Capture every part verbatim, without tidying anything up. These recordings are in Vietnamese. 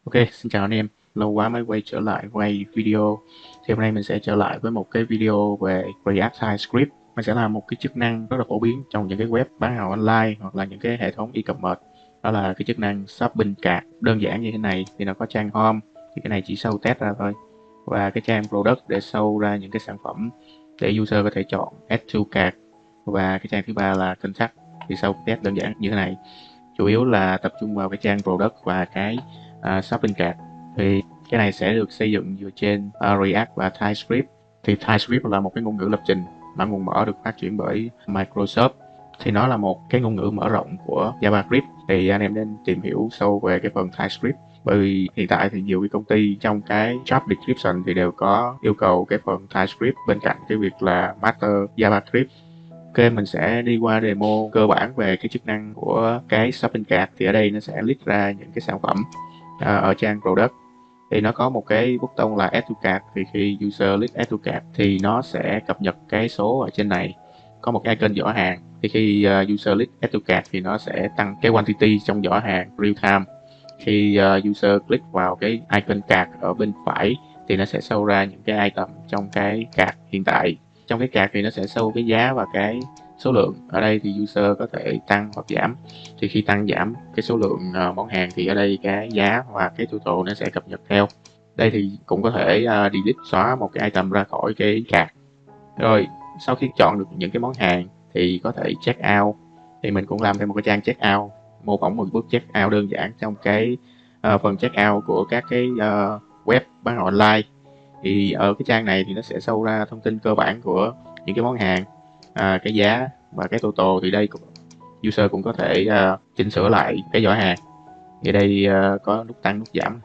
Ok, xin chào anh em, lâu quá mới quay trở lại quay video. Thì hôm nay mình sẽ trở lại với một cái video về React TypeScript. Mình sẽ làm một cái chức năng rất là phổ biến trong những cái web bán hàng online hoặc là những cái hệ thống e-commerce. Đó là cái chức năng shopping cart. Đơn giản như thế này thì nó có trang home, thì cái này chỉ show test ra thôi. Và cái trang product để show ra những cái sản phẩm để user có thể chọn add to cart. Và cái trang thứ ba là contact thì show test đơn giản như thế này. Chủ yếu là tập trung vào cái trang product và cái uh, shopping cart. Thì cái này sẽ được xây dựng dựa trên uh, React và TypeScript. Thì TypeScript là một cái ngôn ngữ lập trình bản nguồn mở được phát triển bởi Microsoft. Thì nó là một cái ngôn ngữ mở rộng của JavaScript. Thì anh em nên tìm hiểu sâu về cái phần TypeScript, bởi vì hiện tại thì nhiều cái công ty trong cái job description thì đều có yêu cầu cái phần TypeScript bên cạnh cái việc là master JavaScript. Ok, mình sẽ đi qua demo cơ bản về cái chức năng của cái shopping cart. Thì ở đây nó sẽ list ra những cái sản phẩm uh, ở trang product. Thì nó có một cái button là add to cart. Thì khi user list add to cart thì nó sẽ cập nhật cái số ở trên này. Có một cái icon giỏ hàng. Thì khi uh, user list add to cart thì nó sẽ tăng cái quantity trong giỏ hàng real time. Khi uh, user click vào cái icon cart ở bên phải thì nó sẽ show ra những cái item trong cái cart hiện tại. Trong cái cart thì nó sẽ show cái giá và cái số lượng. Ở đây thì user có thể tăng hoặc giảm. Thì khi tăng giảm cái số lượng uh, món hàng thì ở đây cái giá và cái total nó sẽ cập nhật theo. Đây thì cũng có thể uh, delete, xóa một cái item ra khỏi cái cart. Rồi sau khi chọn được những cái món hàng thì có thể check out. Thì mình cũng làm thêm một cái trang check out, mô phỏng một bước check out đơn giản trong cái uh, phần check out của các cái uh, web bán hàng online. Thì ở cái trang này thì nó sẽ show ra thông tin cơ bản của những cái món hàng, à, cái giá và cái total. Thì đây user cũng có thể uh, chỉnh sửa lại cái giỏ hàng. Thì đây uh, có nút tăng nút giảm,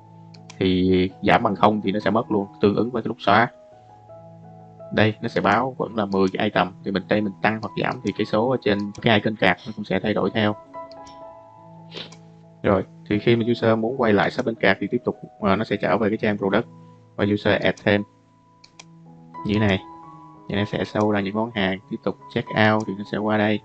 thì giảm bằng không thì nó sẽ mất luôn, tương ứng với cái nút xóa. Đây nó sẽ báo vẫn là mười cái item. Thì mình đây mình tăng hoặc giảm thì cái số ở trên cái icon cart nó cũng sẽ thay đổi theo. Rồi thì khi mà user muốn quay lại shopping cart thì tiếp tục uh, nó sẽ trở về cái trang product và user add thêm như thế này. Thì nó sẽ show ra những món hàng. Tiếp tục check out thì nó sẽ qua đây.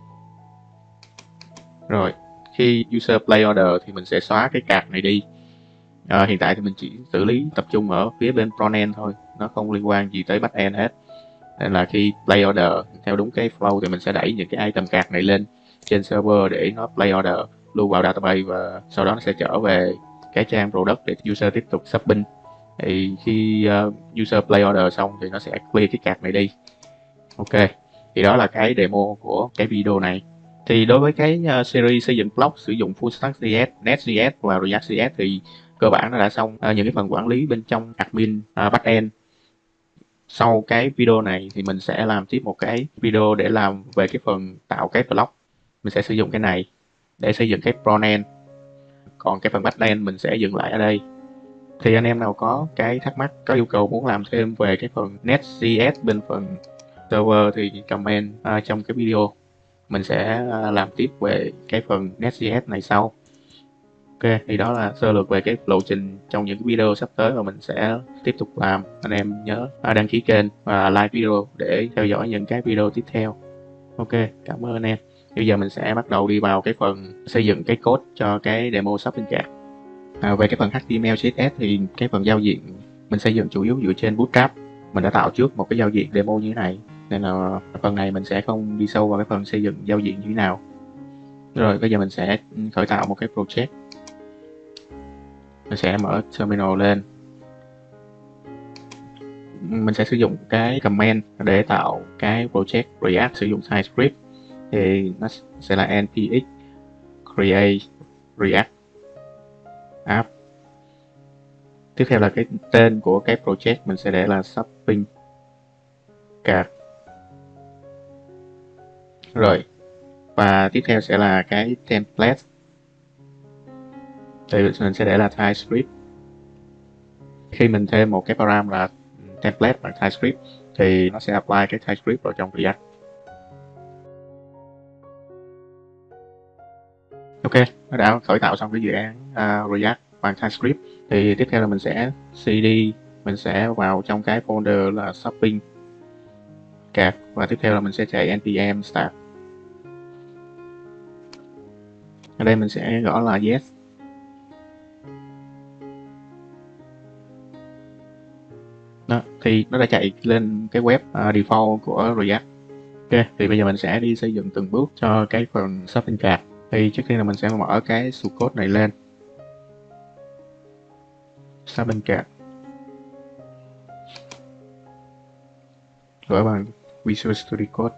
Rồi khi user play order thì mình sẽ xóa cái cart này đi. À, hiện tại thì mình chỉ xử lý tập trung ở phía bên frontend thôi, nó không liên quan gì tới backend hết. Nên là khi play order theo đúng cái flow thì mình sẽ đẩy những cái item cart này lên trên server để nó play order, lưu vào database, và sau đó nó sẽ trở về cái trang product để user tiếp tục shopping. Thì khi uh, user play order xong thì nó sẽ clear cái cart này đi. Ok, thì đó là cái demo của cái video này. Thì đối với cái uh, series xây dựng blog sử dụng Full Stack gi ét, Next.js và React.js thì cơ bản nó đã xong uh, những cái phần quản lý bên trong admin uh, backend. Sau cái video này thì mình sẽ làm tiếp một cái video để làm về cái phần tạo cái blog. Mình sẽ sử dụng cái này để xây dựng cái frontend. Còn cái phần backend mình sẽ dừng lại ở đây. Thì anh em nào có cái thắc mắc, có yêu cầu muốn làm thêm về cái phần Next.js bên phần server thì comment uh, trong cái video. Mình sẽ uh, làm tiếp về cái phần Next.js này sau. Ok, thì đó là sơ lược về cái lộ trình trong những video sắp tới mà mình sẽ tiếp tục làm. Anh em nhớ uh, đăng ký kênh và like video để theo dõi những cái video tiếp theo. Ok, cảm ơn anh em. Bây giờ mình sẽ bắt đầu đi vào cái phần xây dựng cái code cho cái demo shopping cart. À, về cái phần hát tê em lờ xê ét ét thì cái phần giao diện mình xây dựng chủ yếu dựa trên Bootstrap. Mình đã tạo trước một cái giao diện demo như thế này, nên là phần này mình sẽ không đi sâu vào cái phần xây dựng giao diện như thế nào. Rồi bây giờ mình sẽ khởi tạo một cái project. Mình sẽ mở terminal lên. Mình sẽ sử dụng cái command để tạo cái project React sử dụng TypeScript. Thì nó sẽ là npx create react app. Tiếp theo là cái tên của cái project mình sẽ để là shopping cart. Rồi, và tiếp theo sẽ là cái template. Thì mình sẽ để là TypeScript. Khi mình thêm một cái param là template bằng TypeScript thì nó sẽ apply cái TypeScript vào trong React. Ok, nó đã khởi tạo xong cái dự án uh, React bằng TypeScript. Thì tiếp theo là mình sẽ cd, mình sẽ vào trong cái folder là shopping cart, và tiếp theo là mình sẽ chạy npm start. Ở đây mình sẽ gõ là yes. Đó, thì nó đã chạy lên cái web uh, default của React. Ok, thì bây giờ mình sẽ đi xây dựng từng bước cho cái phần shopping cart. Thì trước tiên là mình sẽ mở cái source code này lên. Shopping cart. Gửi bằng Visual Studio Code.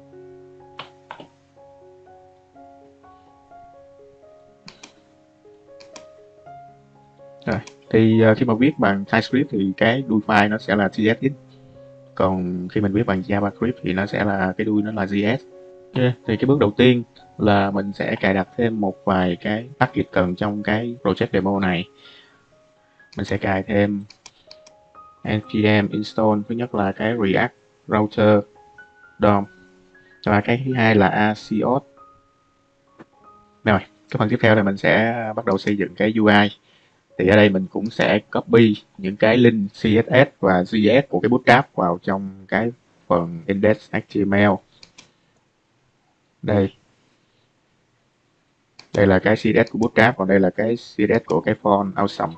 Rồi, thì uh, khi mà viết bằng TypeScript thì cái đuôi file nó sẽ là tê ét ích, còn khi mình viết bằng JavaScript thì nó sẽ là cái đuôi nó là js. Okay. Thì cái bước đầu tiên là mình sẽ cài đặt thêm một vài cái package cần trong cái project demo này. Mình sẽ cài thêm npm install, thứ nhất là cái React Router đê ô em, và cái thứ hai là Axios. Rồi, cái phần tiếp theo là mình sẽ bắt đầu xây dựng cái u i. Thì ở đây mình cũng sẽ copy những cái link xê ét ét và giê ét của cái Bootstrap vào trong cái phần index.html. Đây. Đây là cái xê ét ét của Bootstrap, còn đây là cái xê ét ét của cái font Awesome.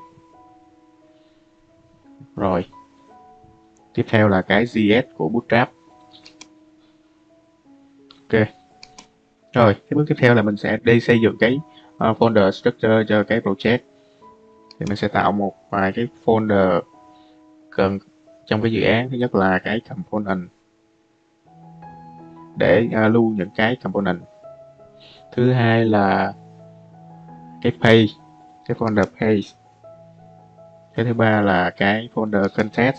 Rồi. Tiếp theo là cái giê ét của Bootstrap. Ok. Rồi, cái bước tiếp theo là mình sẽ đi xây dựng cái uh, folder structure cho cái project. Thì mình sẽ tạo một vài cái folder cần trong cái dự án. Thứ nhất là cái component để uh, lưu những cái component. Thứ hai là cái page, cái folder page. Cái thứ ba là cái folder context.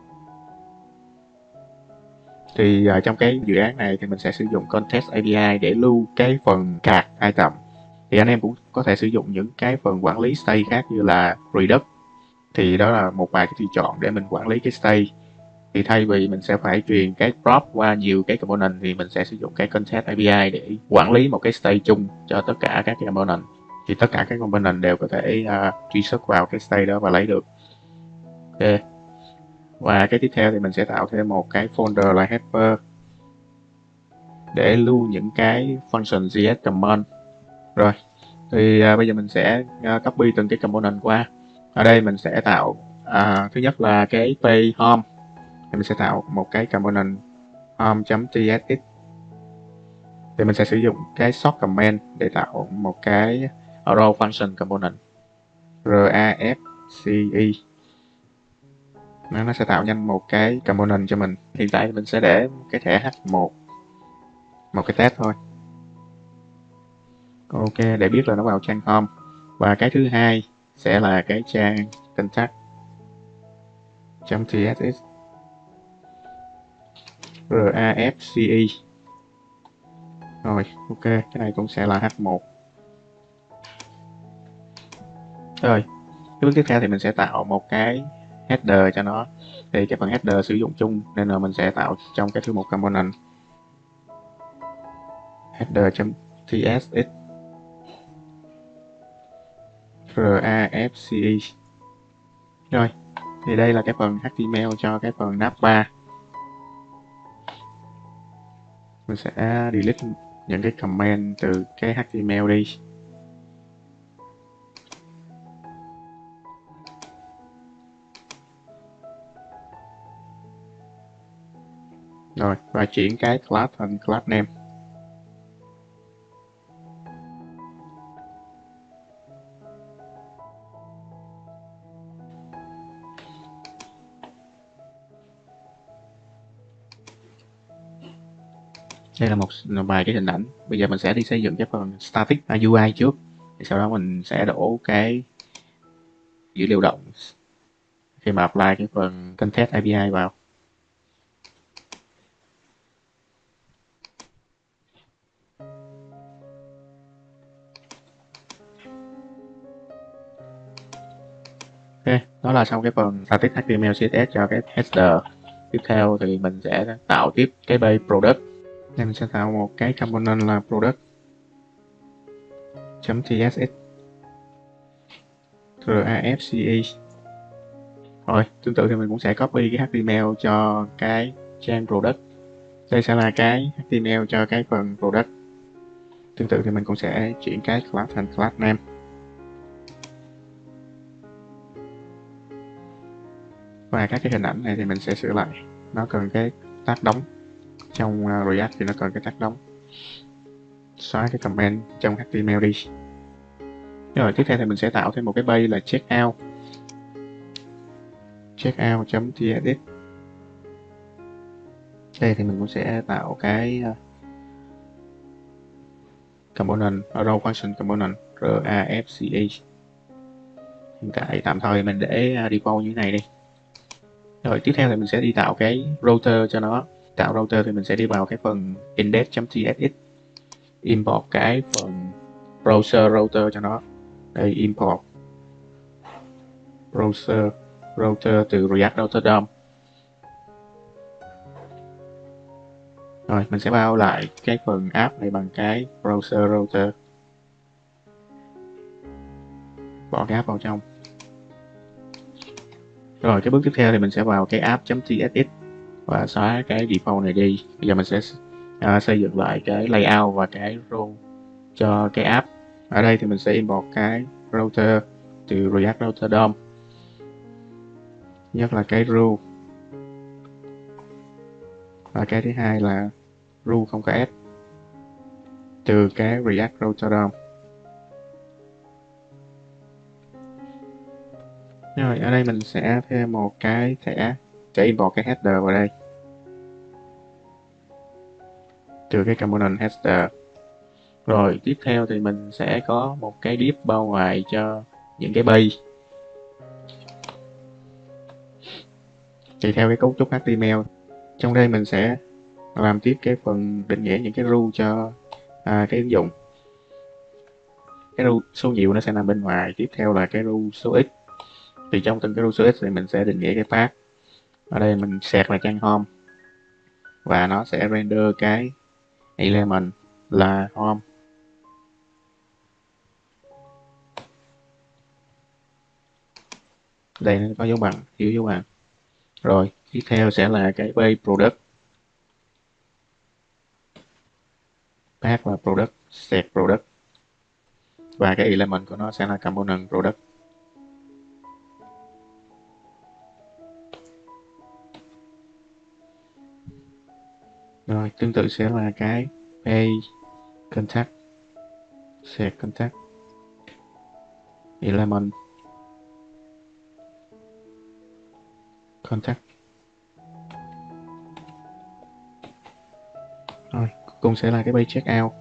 Thì uh, trong cái dự án này thì mình sẽ sử dụng context a pê i để lưu cái phần card item. Thì anh em cũng có thể sử dụng những cái phần quản lý state khác như là Redux. Thì đó là một vài cái tùy chọn để mình quản lý cái state. Thì thay vì mình sẽ phải truyền cái prop qua nhiều cái component thì mình sẽ sử dụng cái context a pê i để quản lý một cái state chung cho tất cả các cái component. Thì tất cả các component đều có thể uh, truy xuất vào cái state đó và lấy được. Ok. Và cái tiếp theo thì mình sẽ tạo thêm một cái folder là helper để lưu những cái function js command. Rồi, thì uh, bây giờ mình sẽ uh, copy từng cái component qua. Ở đây mình sẽ tạo uh, thứ nhất là cái page home. Thì mình sẽ tạo một cái component home.tsx. Thì mình sẽ sử dụng cái short command để tạo một cái arrow function component rafce. Nó, nó sẽ tạo nhanh một cái component cho mình. Hiện tại mình sẽ để cái thẻ hát một, một cái test thôi. Ok, để biết là nó vào trang home. Và cái thứ hai sẽ là cái trang contact.tsx rafce. Rồi, ok, cái này cũng sẽ là hát một. Rồi, cái bước tiếp theo thì mình sẽ tạo một cái header cho nó. Thì cái phần header sử dụng chung nên là mình sẽ tạo trong cái thư mục component header.tsx rafce. Rồi, thì đây là cái phần hát tê em lờ cho cái phần navbar. Mình sẽ delete những cái comment từ cái hát tê em lờ đi. Rồi, và chuyển cái class thành class name. Đây là một vài cái hình ảnh. Bây giờ mình sẽ đi xây dựng cái phần static u i trước. Thì sau đó mình sẽ đổ cái dữ liệu động khi mà apply cái phần context a pê i vào. Ok, đó là xong cái phần static hát tê em lờ xê ét ét cho cái header. Tiếp theo thì mình sẽ tạo tiếp cái base product. Đây mình sẽ tạo một cái component là product.tsx rafce. Rồi, tương tự thì mình cũng sẽ copy cái hát tê em lờ cho cái trang product. Đây sẽ là cái hát tê em lờ cho cái phần product. Tương tự thì mình cũng sẽ chuyển cái class thành class name. Và các cái hình ảnh này thì mình sẽ sửa lại, nó cần cái tag đóng. Trong uh, React thì nó cần cái tag đóng. Xóa cái comment trong hát tê em lờ đi. Rồi tiếp theo thì mình sẽ tạo thêm một cái page là checkout checkout.tsx. Đây thì mình cũng sẽ tạo cái uh, component, row function component rafch. Hiện tại tạm thời mình để uh, default như thế này đi. Rồi tiếp theo thì mình sẽ đi tạo cái router cho nó. Tạo router thì mình sẽ đi vào cái phần index.tsx, import cái phần browser router cho nó. Đây, import browser router từ React Router đê ô em. Rồi mình sẽ bao lại cái phần app này bằng cái browser router, bỏ cái app vào trong. Rồi cái bước tiếp theo thì mình sẽ vào cái app.tsx và xóa cái default này đi. Bây giờ mình sẽ uh, xây dựng lại cái layout và cái role cho cái app. Ở đây thì mình sẽ import cái router từ React Router đê ô em, nhất là cái rule, và cái thứ hai là rule không có s từ cái React Router đê ô em. Rồi ở đây mình sẽ thêm một cái thẻ để import cái header vào đây từ cái component header. Rồi tiếp theo thì mình sẽ có một cái div bao ngoài cho những cái base. Thì theo cái cấu trúc hát tê em lờ, trong đây mình sẽ làm tiếp cái phần định nghĩa những cái rule cho à, cái ứng dụng. Cái rule số nhiều nó sẽ nằm bên ngoài, tiếp theo là cái rule số x. Thì trong từng cái rule số x thì mình sẽ định nghĩa cái path. Ở đây mình sạc là trang home và nó sẽ render cái element là home. Đây nó có dấu bằng, thiếu dấu bằng. Rồi tiếp theo sẽ là cái base product, path là product, set product, và cái element của nó sẽ là component product. Rồi tương tự sẽ là cái page contact, set contact, element contact. Rồi cuối cùng sẽ là cái page checkout.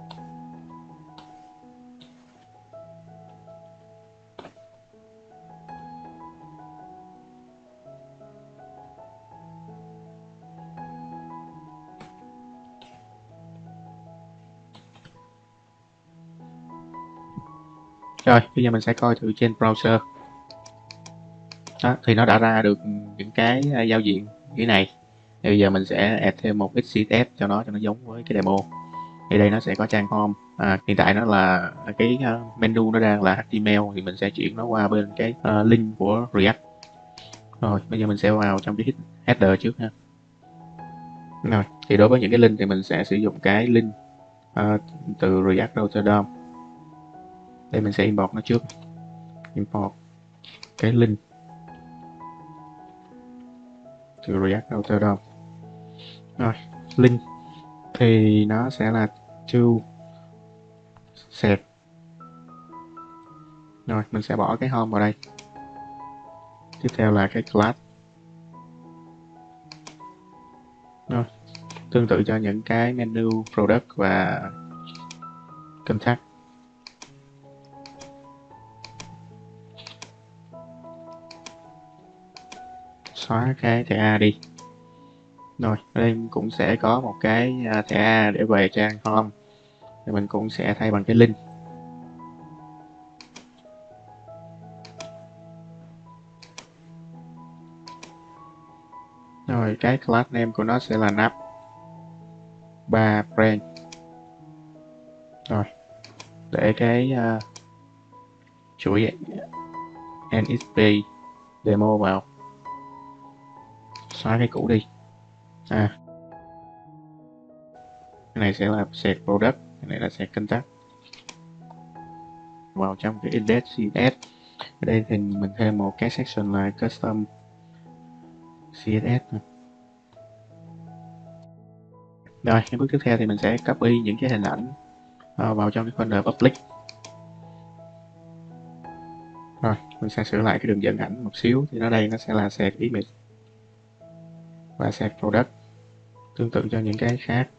Rồi bây giờ mình sẽ coi thử trên browser. Đó, thì nó đã ra được những cái giao diện như thế này. Thì bây giờ mình sẽ add thêm một ít xê ét ét cho nó cho nó giống với cái demo. Thì đây nó sẽ có trang home. À, hiện tại nó là cái menu nó đang là hát tê em lờ, thì mình sẽ chuyển nó qua bên cái uh, link của React. Rồi bây giờ mình sẽ vào trong cái header trước ha. Rồi thì đối với những cái link thì mình sẽ sử dụng cái link uh, từ React Router đê ô em. Đây mình sẽ import nó trước. Import cái link từ React Router đê ô em. Rồi link thì nó sẽ là to set. Rồi mình sẽ bỏ cái home vào đây. Tiếp theo là cái class. Rồi tương tự cho những cái menu product và contact. Xóa cái thẻ A đi. Rồi ở đây cũng sẽ có một cái thẻ A để về trang home, thì mình cũng sẽ thay bằng cái link. Rồi cái class name của nó sẽ là nap ba brand. Rồi để cái uh, chuỗi en ích pê demo vào. Xóa cái cũ đi. À, cái này sẽ là set product, cái này là set contact. Vào trong cái index xê ét ét. Ở đây thì mình thêm một cái section là custom xê ét ét. Rồi, cái bước tiếp theo thì mình sẽ copy những cái hình ảnh uh, vào trong cái folder public. Rồi, mình sẽ sửa lại cái đường dẫn ảnh một xíu, thì ở đây nó sẽ là set image và set product, tương tự cho những cái khác.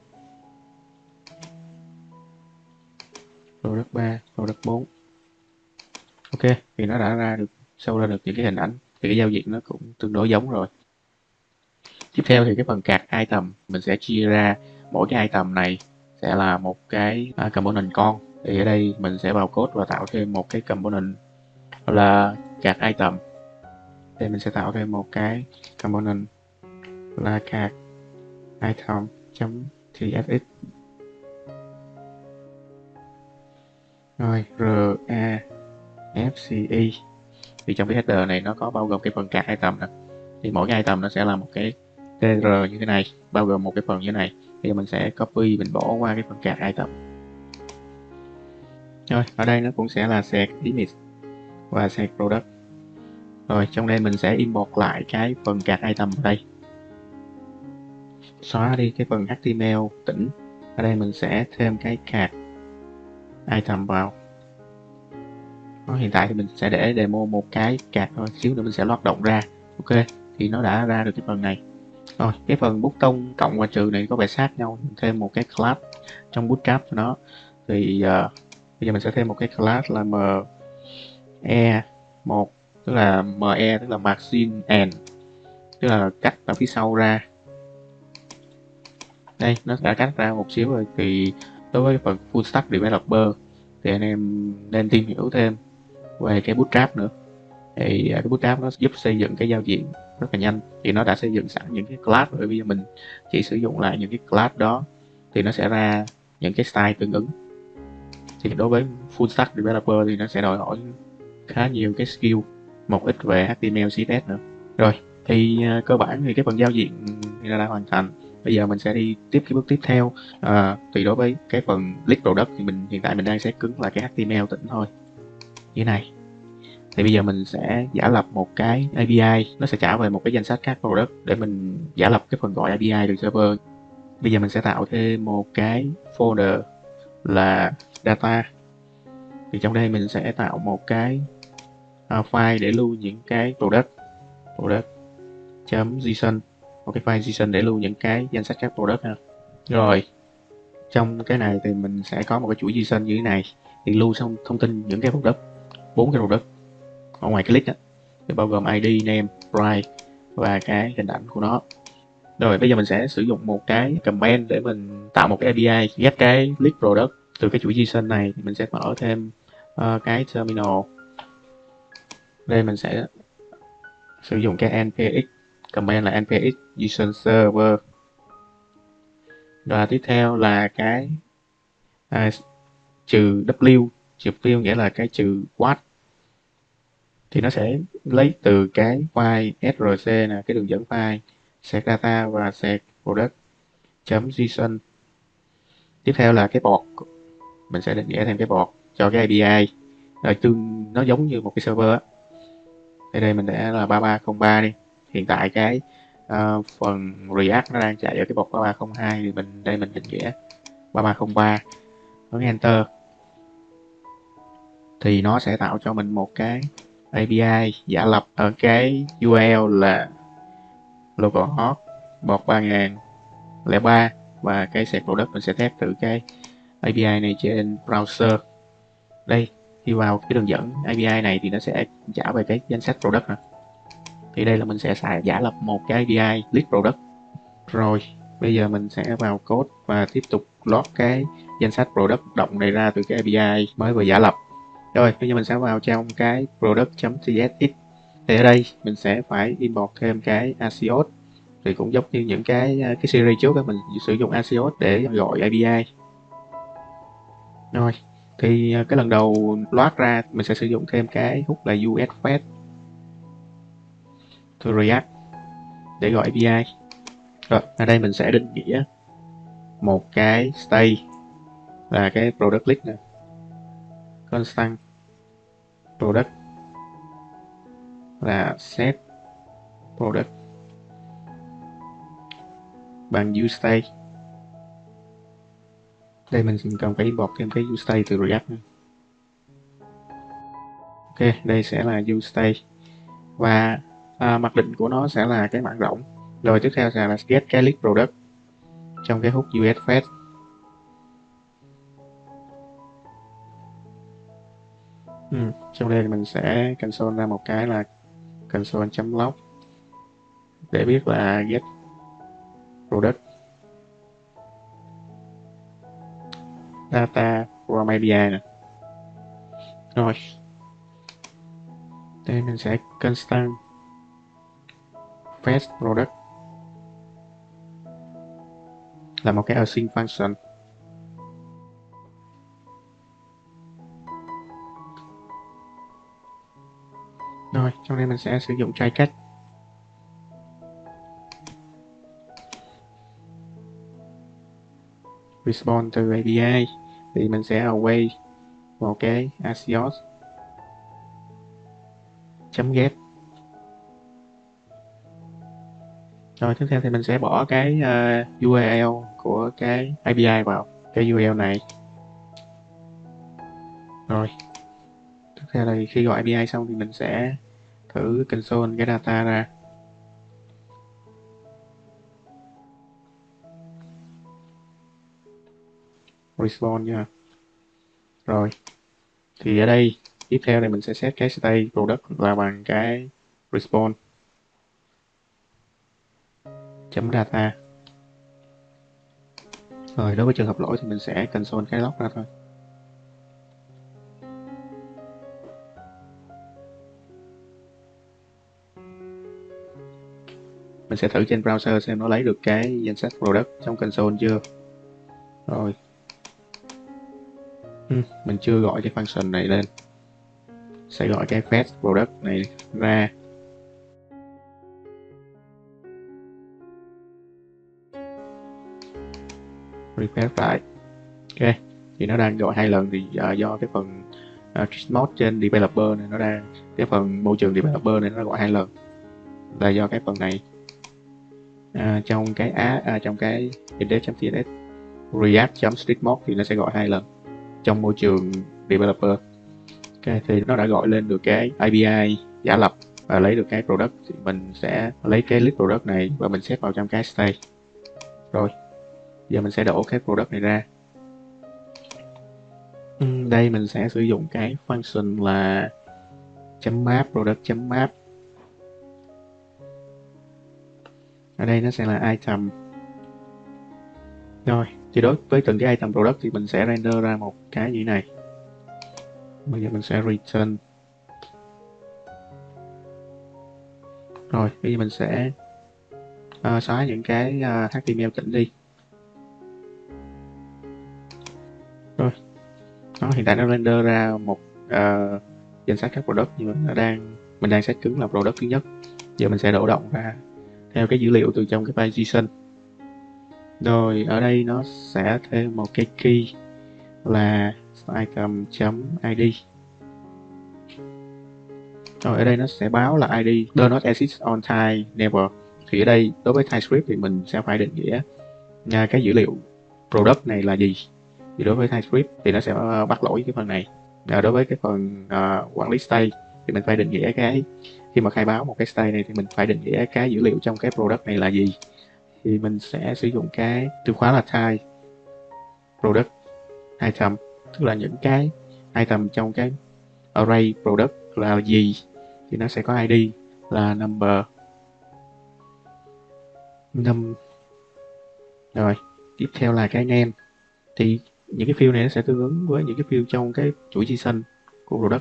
Product ba, product bốn. Ok, thì nó đã ra được, show ra được những cái hình ảnh, thì cái giao diện nó cũng tương đối giống rồi. Tiếp theo thì cái phần card item mình sẽ chia ra mỗi cái item này sẽ là một cái uh, component con. Thì ở đây mình sẽ vào code và tạo thêm một cái component là card item. Thì mình sẽ tạo thêm một cái component là card item.tsx. Rồi, ra fce. Thì trong cái header này nó có bao gồm cái phần card item nè. Thì mỗi cái item nó sẽ là một cái tr như thế này, bao gồm một cái phần như thế này. Thì mình sẽ copy, mình bỏ qua cái phần card item. Rồi, ở đây nó cũng sẽ là set image và set product. Rồi, trong đây mình sẽ import lại cái phần card item ở đây. Xóa đi cái phần hát tê em lờ tĩnh. Ở đây mình sẽ thêm cái card item vào. Đó, hiện tại thì mình sẽ để demo một cái card thôi, xíu nữa mình sẽ load động ra. Ok, thì nó đã ra được cái phần này. Rồi, cái phần button cộng và trừ này có vẻ sát nhau, mình thêm một cái class trong bootstrap cho nó. Thì uh, bây giờ mình sẽ thêm một cái class là me một, tức là me tức là margin end, tức là cắt ở phía sau ra. Đây, nó đã cắt ra một xíu rồi. Thì đối với phần full stack developer thì anh em nên tìm hiểu thêm về cái bootstrap nữa. Thì cái bootstrap nó giúp xây dựng cái giao diện rất là nhanh. Thì nó đã xây dựng sẵn những cái class rồi, bây giờ mình chỉ sử dụng lại những cái class đó thì nó sẽ ra những cái style tương ứng. Thì đối với full stack developer thì nó sẽ đòi hỏi khá nhiều cái skill, một ít về hát tê em lờ, xê ét ét nữa. Rồi, thì uh, cơ bản thì cái phần giao diện thì đã hoàn thành. Bây giờ mình sẽ đi tiếp cái bước tiếp theo. À, thì đối với cái phần list product thì mình hiện tại mình đang set cứng là cái hát tê em lờ tĩnh thôi, như này. Thì bây giờ mình sẽ giả lập một cái a pê i, nó sẽ trả về một cái danh sách các product để mình giả lập cái phần gọi a pê i từ server. Bây giờ mình sẽ tạo thêm một cái folder là data. Thì trong đây mình sẽ tạo một cái uh, file để lưu những cái product product.json, một cái file json để lưu những cái danh sách các product ha. Rồi, trong cái này thì mình sẽ có một cái chuỗi json như thế này, thì lưu xong thông tin những cái product, bốn cái product ở ngoài cái list đó, thì bao gồm i đê, name, price và cái hình ảnh của nó. Rồi bây giờ mình sẽ sử dụng một cái command để mình tạo một cái a pê i ghép cái list product từ cái chuỗi json này. Thì mình sẽ mở thêm uh, cái terminal. Đây mình sẽ sử dụng cái npx command là npx json server. Và tiếp theo là cái à, trừ w, trừ w nghĩa là cái trừ what. Thì nó sẽ lấy từ cái file src là cái đường dẫn file set data và set product.json. Tiếp theo là cái port, mình sẽ định nghĩa thêm cái port cho cái a pê i rồi tương nó giống như một cái server á. Ở đây mình để là ba ba không ba đi. Hiện tại cái uh, phần React nó đang chạy ở cái port ba ba không hai, thì mình đây mình định nghĩa ba ba không ba, ấn enter thì nó sẽ tạo cho mình một cái a pê i giả lập ở cái u rờ lờ là localhost port ba nghìn lẻ ba, và cái set product mình sẽ test từ cái a pê i này trên browser. Đây, khi vào cái đường dẫn a pê i này thì nó sẽ trả về cái danh sách product nè. Thì đây là mình sẽ xài giả lập một cái a pê i list product. Rồi, bây giờ mình sẽ vào code và tiếp tục load cái danh sách product động này ra từ cái a pê i mới vừa giả lập. Rồi, bây giờ mình sẽ vào trong cái product.tsx. Thì ở đây mình sẽ phải import thêm cái Axios. Thì cũng giống như những cái cái series trước đó, mình sử dụng Axios để gọi a pê i. Rồi, thì cái lần đầu load ra mình sẽ sử dụng thêm cái hook là usFetch to React để gọi a pê i. Rồi, ở đây mình sẽ định nghĩa một cái state là cái product list này, constant product là set product. bằng useState. Đây mình cần phải import thêm cái useState từ React nữa. Ok, đây sẽ là useState và à, mặc định của nó sẽ là cái mảng rộng. Rồi tiếp theo sẽ là get cái list product trong cái hook u ét fetch. Ừ, trong đây mình sẽ console ra một cái là console.log để biết là get product data from a pê i nè. Rồi đây mình sẽ constant fetch product là một cái async function. Rồi trong đây mình sẽ sử dụng try catch. Response từ a pê i thì mình sẽ await một cái Axios chấm get. Rồi tiếp theo thì mình sẽ bỏ cái uh, u rờ lờ của cái a pê i vào cái u rờ lờ này. Rồi tiếp theo là khi gọi a pê i xong thì mình sẽ thử console cái data ra. Response nha. Rồi thì ở đây tiếp theo này mình sẽ set cái state product là bằng cái response chấm data. Rồi đối với trường hợp lỗi thì mình sẽ console cái log ra thôi. Mình sẽ thử trên browser xem nó lấy được cái danh sách product trong console chưa. Rồi ừ, mình chưa gọi cái function này lên, sẽ gọi cái fetch product này ra. Refresh lại. Ok thì nó đang gọi hai lần thì uh, do cái phần uh, mode trên developer này nó đang cái phần môi trường developer này nó gọi hai lần là do cái phần này uh, trong cái á à, trong cái index.css react.streetmode thì nó sẽ gọi hai lần trong môi trường developer. Ok thì nó đã gọi lên được cái a pê i giả lập và lấy được cái product thì mình sẽ lấy cái list product này và mình xếp vào trong cái state. Rồi giờ mình sẽ đổ cái product này ra. Đây mình sẽ sử dụng cái function là chấm map product chấm map. Ở đây nó sẽ là item. Rồi thì đối với từng cái item product thì mình sẽ render ra một cái như thế này. Bây giờ mình sẽ return. Rồi bây giờ mình sẽ uh, xóa những cái uh, hát tê em lờ chỉnh đi. Rồi nó hiện tại nó render ra một uh, danh sách các product nhưng mà nó đang mình đang set cứng là product thứ nhất. Giờ mình sẽ đổ động ra theo cái dữ liệu từ trong cái file JSON. Rồi ở đây nó sẽ thêm một cái key là item.id. Rồi ở đây nó sẽ báo là i đê does not exist on type never. Thì ở đây đối với TypeScript thì mình sẽ phải định nghĩa nha, cái dữ liệu product này là gì. Thì đối với TypeScript thì nó sẽ bắt lỗi cái phần này. À, đối với cái phần uh, quản lý state thì mình phải định nghĩa cái khi mà khai báo một cái state này thì mình phải định nghĩa cái dữ liệu trong cái product này là gì. Thì mình sẽ sử dụng cái từ khóa là type product item, tức là những cái item trong cái array product là gì thì nó sẽ có i đê là number num. Rồi tiếp theo là cái name, thì những cái field này nó sẽ tương ứng với những cái field trong cái chuỗi JSON của product.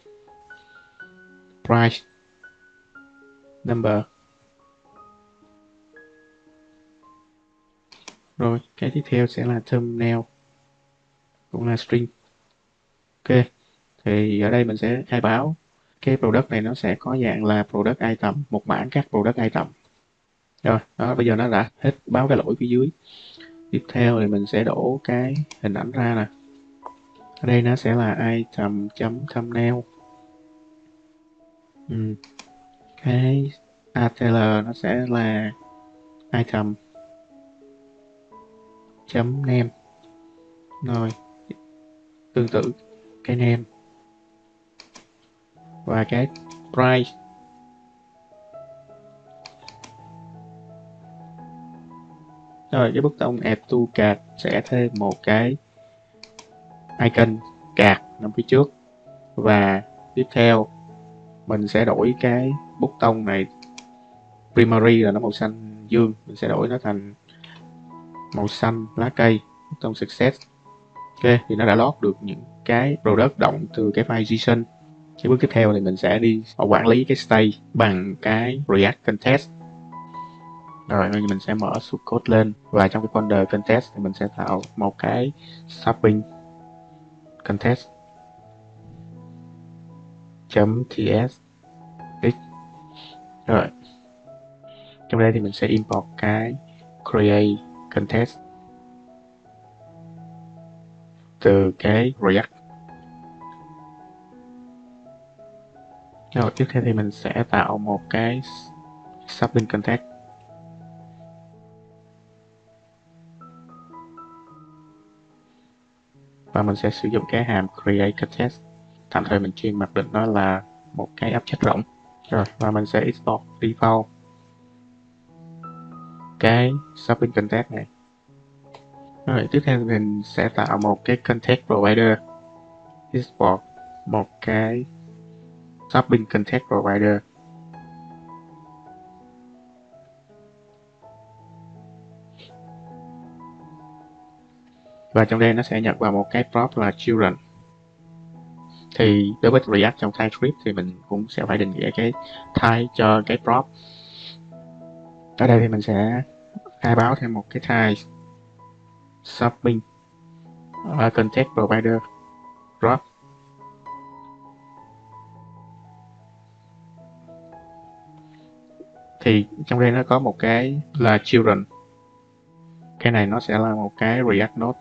Price number. Rồi cái tiếp theo sẽ là thumbnail, cũng là string. Ok thì ở đây mình sẽ khai báo cái product này nó sẽ có dạng là product item, một mảng các product item. Rồi đó, bây giờ nó đã hết báo cái lỗi phía dưới. Tiếp theo thì mình sẽ đổ cái hình ảnh ra nè. Ở đây nó sẽ là item.thumbnail. Ừ. Cái attailer nó sẽ là item. chấm name. Rồi tương tự cái name và cái price. Rồi cái button add to cart sẽ thêm một cái icon cart nằm phía trước, và tiếp theo mình sẽ đổi cái button này, primary là nó màu xanh dương, mình sẽ đổi nó thành màu xanh lá cây, button success. Ok, thì nó đã load được những cái product động từ cái file JSON. Cái bước tiếp theo thì mình sẽ đi quản lý cái state bằng cái React Contest. Rồi mình sẽ mở source code lên, và trong cái folder contest thì mình sẽ tạo một cái shopping contest .ts. Rồi trong đây thì mình sẽ import cái create contest từ cái React. Rồi tiếp theo thì mình sẽ tạo một cái shopping contest. Và mình sẽ sử dụng cái hàm create contest. Tạm thời mình chuyên mặc định nó là một cái object rỗng. Rồi và mình sẽ export default cái shopping contest này. Rồi tiếp theo mình sẽ tạo một cái context provider, export một cái shopping context provider. Và trong đây nó sẽ nhận vào một cái prop là children. Thì đối với React trong TypeScript thì mình cũng sẽ phải định nghĩa cái type cho cái prop. Ở đây thì mình sẽ khai báo thêm một cái type shopping uh, context provider prop. Thì trong đây nó có một cái là children. Cái này nó sẽ là một cái React node.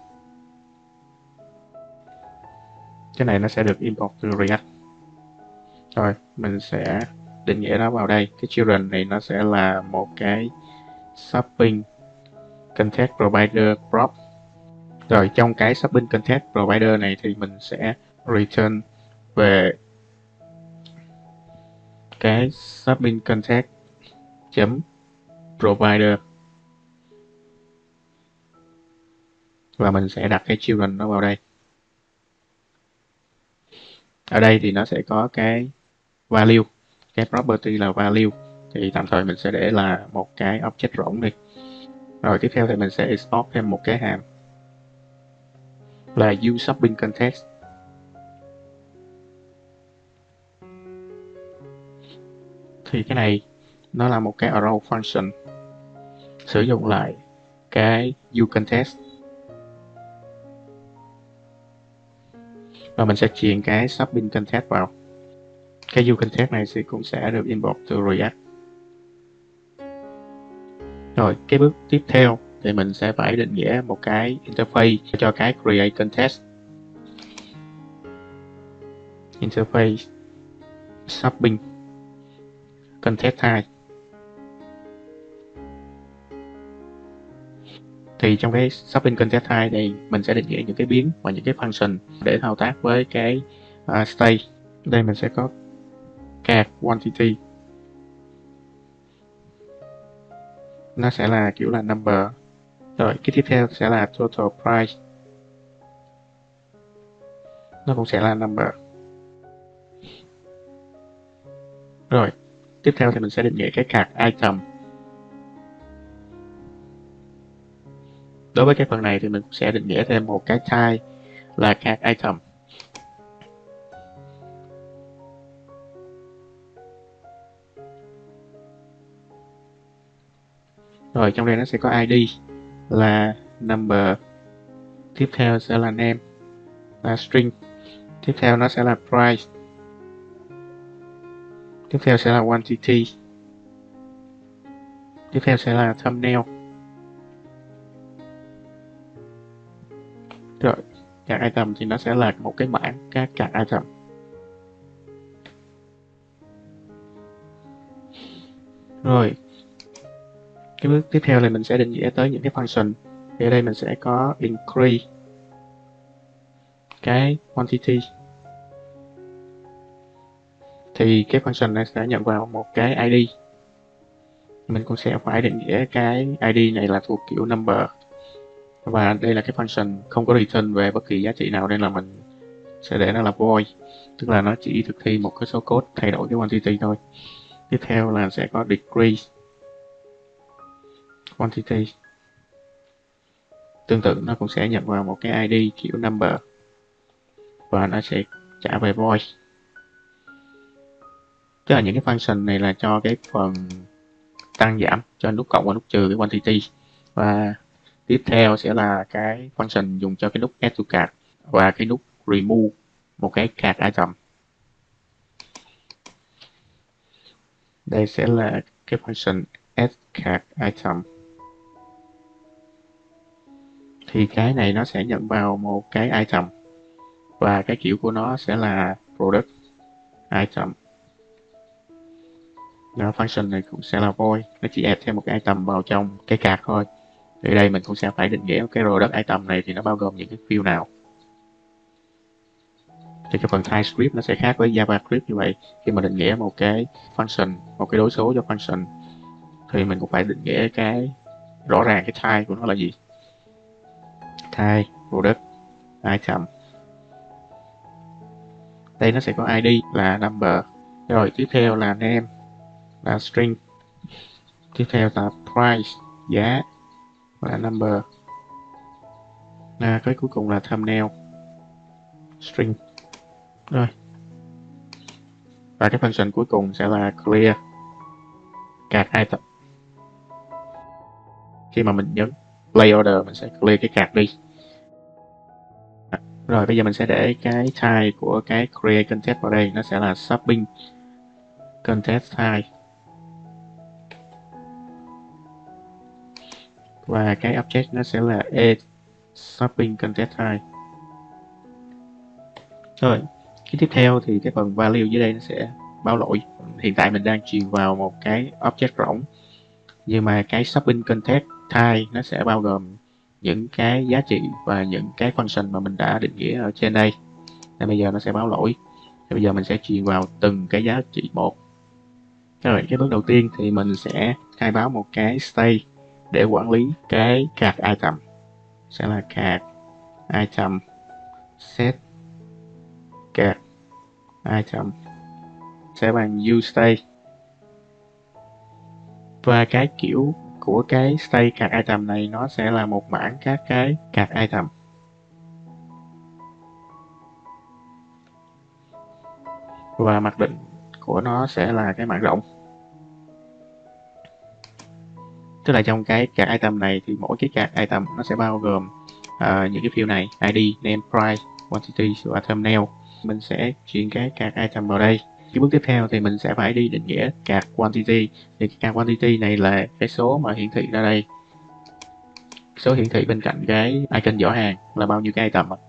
Cái này nó sẽ được import từ React. Rồi mình sẽ định nghĩa nó vào đây. Cái children này nó sẽ là một cái shopping context provider prop. Rồi trong cái shopping context provider này thì mình sẽ return về cái shopping context chấm provider, và mình sẽ đặt cái children nó vào đây. Ở đây thì nó sẽ có cái value, cái property là value, thì tạm thời mình sẽ để là một cái object rỗng đi. Rồi tiếp theo thì mình sẽ export thêm một cái hàm là use shopping context. Thì cái này nó là một cái arrow function sử dụng lại cái uContest, và mình sẽ truyền cái shopping contest vào. Cái uContest này thì cũng sẽ được import từ React. Rồi cái bước tiếp theo thì mình sẽ phải định nghĩa một cái interface cho cái create contest. Interface shopping contest type. Thì trong cái shopping contest type này mình sẽ định nghĩa những cái biến và những cái function để thao tác với cái uh, state. Đây mình sẽ có cart quantity, nó sẽ là kiểu là number. Rồi cái tiếp theo sẽ là total price, nó cũng sẽ là number. Rồi tiếp theo thì mình sẽ định nghĩa cái cart item. Đối với cái phần này thì mình cũng sẽ định nghĩa thêm một cái type là cart item. Rồi trong đây nó sẽ có i đê là number, tiếp theo sẽ là name là string, tiếp theo nó sẽ là price, tiếp theo sẽ là quantity, tiếp theo sẽ là thumbnail. Rồi các item thì nó sẽ là một cái bảng các các item. Rồi cái bước tiếp theo là mình sẽ định nghĩa tới những cái function Thì ở đây mình sẽ có increase cái quantity, thì cái function này sẽ nhận vào một cái i đê. Mình cũng sẽ phải định nghĩa cái i đê này là thuộc kiểu number, và đây là cái function không có return về bất kỳ giá trị nào nên là mình sẽ để nó là void, tức là nó chỉ thực thi một cái số code thay đổi cái quantity thôi. Tiếp theo là sẽ có decrease quantity, tương tự nó cũng sẽ nhận vào một cái i đê kiểu number và nó sẽ trả về void. Tức là những cái function này là cho cái phần tăng giảm, cho nút cộng và nút trừ cái quantity. Và tiếp theo sẽ là cái function dùng cho cái nút add to cart và cái nút remove một cái cart item. Đây sẽ là cái function add cart item. Thì cái này nó sẽ nhận vào một cái item và cái kiểu của nó sẽ là product item. Và function này cũng sẽ là void, nó chỉ add thêm một cái item vào trong cái cart thôi. Thì đây mình cũng sẽ phải định nghĩa cái product item này thì nó bao gồm những cái field nào. Thì cái phần TypeScript nó sẽ khác với JavaScript như vậy. Khi mà định nghĩa một cái function, một cái đối số cho function thì mình cũng phải định nghĩa cái rõ ràng cái type của nó là gì. Type product item. Đây nó sẽ có i đê là number. Rồi tiếp theo là name là string. Tiếp theo là price giá là number. À, cái cuối cùng là thumbnail string. Rồi. Và cái function cuối cùng sẽ là clear cart item. Khi mà mình nhấn play order mình sẽ clear cái cart đi. Rồi bây giờ mình sẽ để cái type của cái create content vào đây, nó sẽ là shopping content type. Và cái object nó sẽ là add shopping content type. Rồi, cái tiếp theo thì cái phần value dưới đây nó sẽ báo lỗi. Hiện tại mình đang truyền vào một cái object rỗng, nhưng mà cái shopping content type nó sẽ bao gồm những cái giá trị và những cái function mà mình đã định nghĩa ở trên đây. Nên bây giờ nó sẽ báo lỗi. Thì bây giờ mình sẽ truyền vào từng cái giá trị một. Rồi, cái bước đầu tiên thì mình sẽ khai báo một cái state để quản lý cái cart item. Sẽ là cart item set cart item sẽ bằng useState. Và cái kiểu của cái state cart item này nó sẽ là một mảng các cái cart item. Và mặc định của nó sẽ là cái mảng rộng. Tức là trong cái cart item này thì mỗi cái cart item nó sẽ bao gồm uh, những cái field này: i đê, name, price, quantity và thumbnail. Mình sẽ chuyển cái cart item vào đây. Cái bước tiếp theo thì mình sẽ phải đi định nghĩa cart quantity. Thì cái cart quantity này là cái số mà hiển thị ra đây. Số hiển thị bên cạnh cái icon giỏ hàng là bao nhiêu cái item ạ?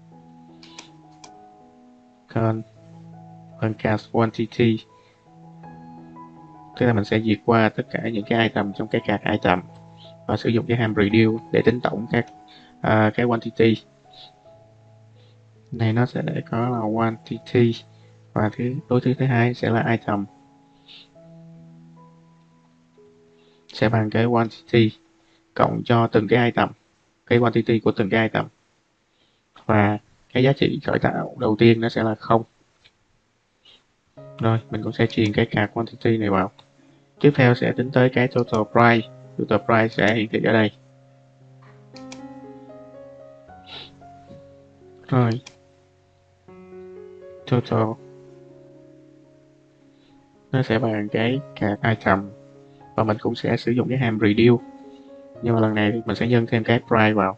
Con phần cart quantity. Tức là mình sẽ duyệt qua tất cả những cái item trong cái cart item và sử dụng cái hàm reduce để tính tổng các uh, cái quantity. Này nó sẽ để có là quantity và thứ đối thứ thứ hai sẽ là item sẽ bằng cái quantity cộng cho từng cái item, cái quantity của từng cái item, và cái giá trị khởi tạo đầu tiên nó sẽ là không. Rồi mình cũng sẽ truyền cái cart quantity này vào. Tiếp theo sẽ tính tới cái total price. Total price sẽ hiển thị ở đây. Rồi total nó sẽ bằng cái cart item và mình cũng sẽ sử dụng cái hàm reduce, nhưng mà lần này mình sẽ nhân thêm cái price vào.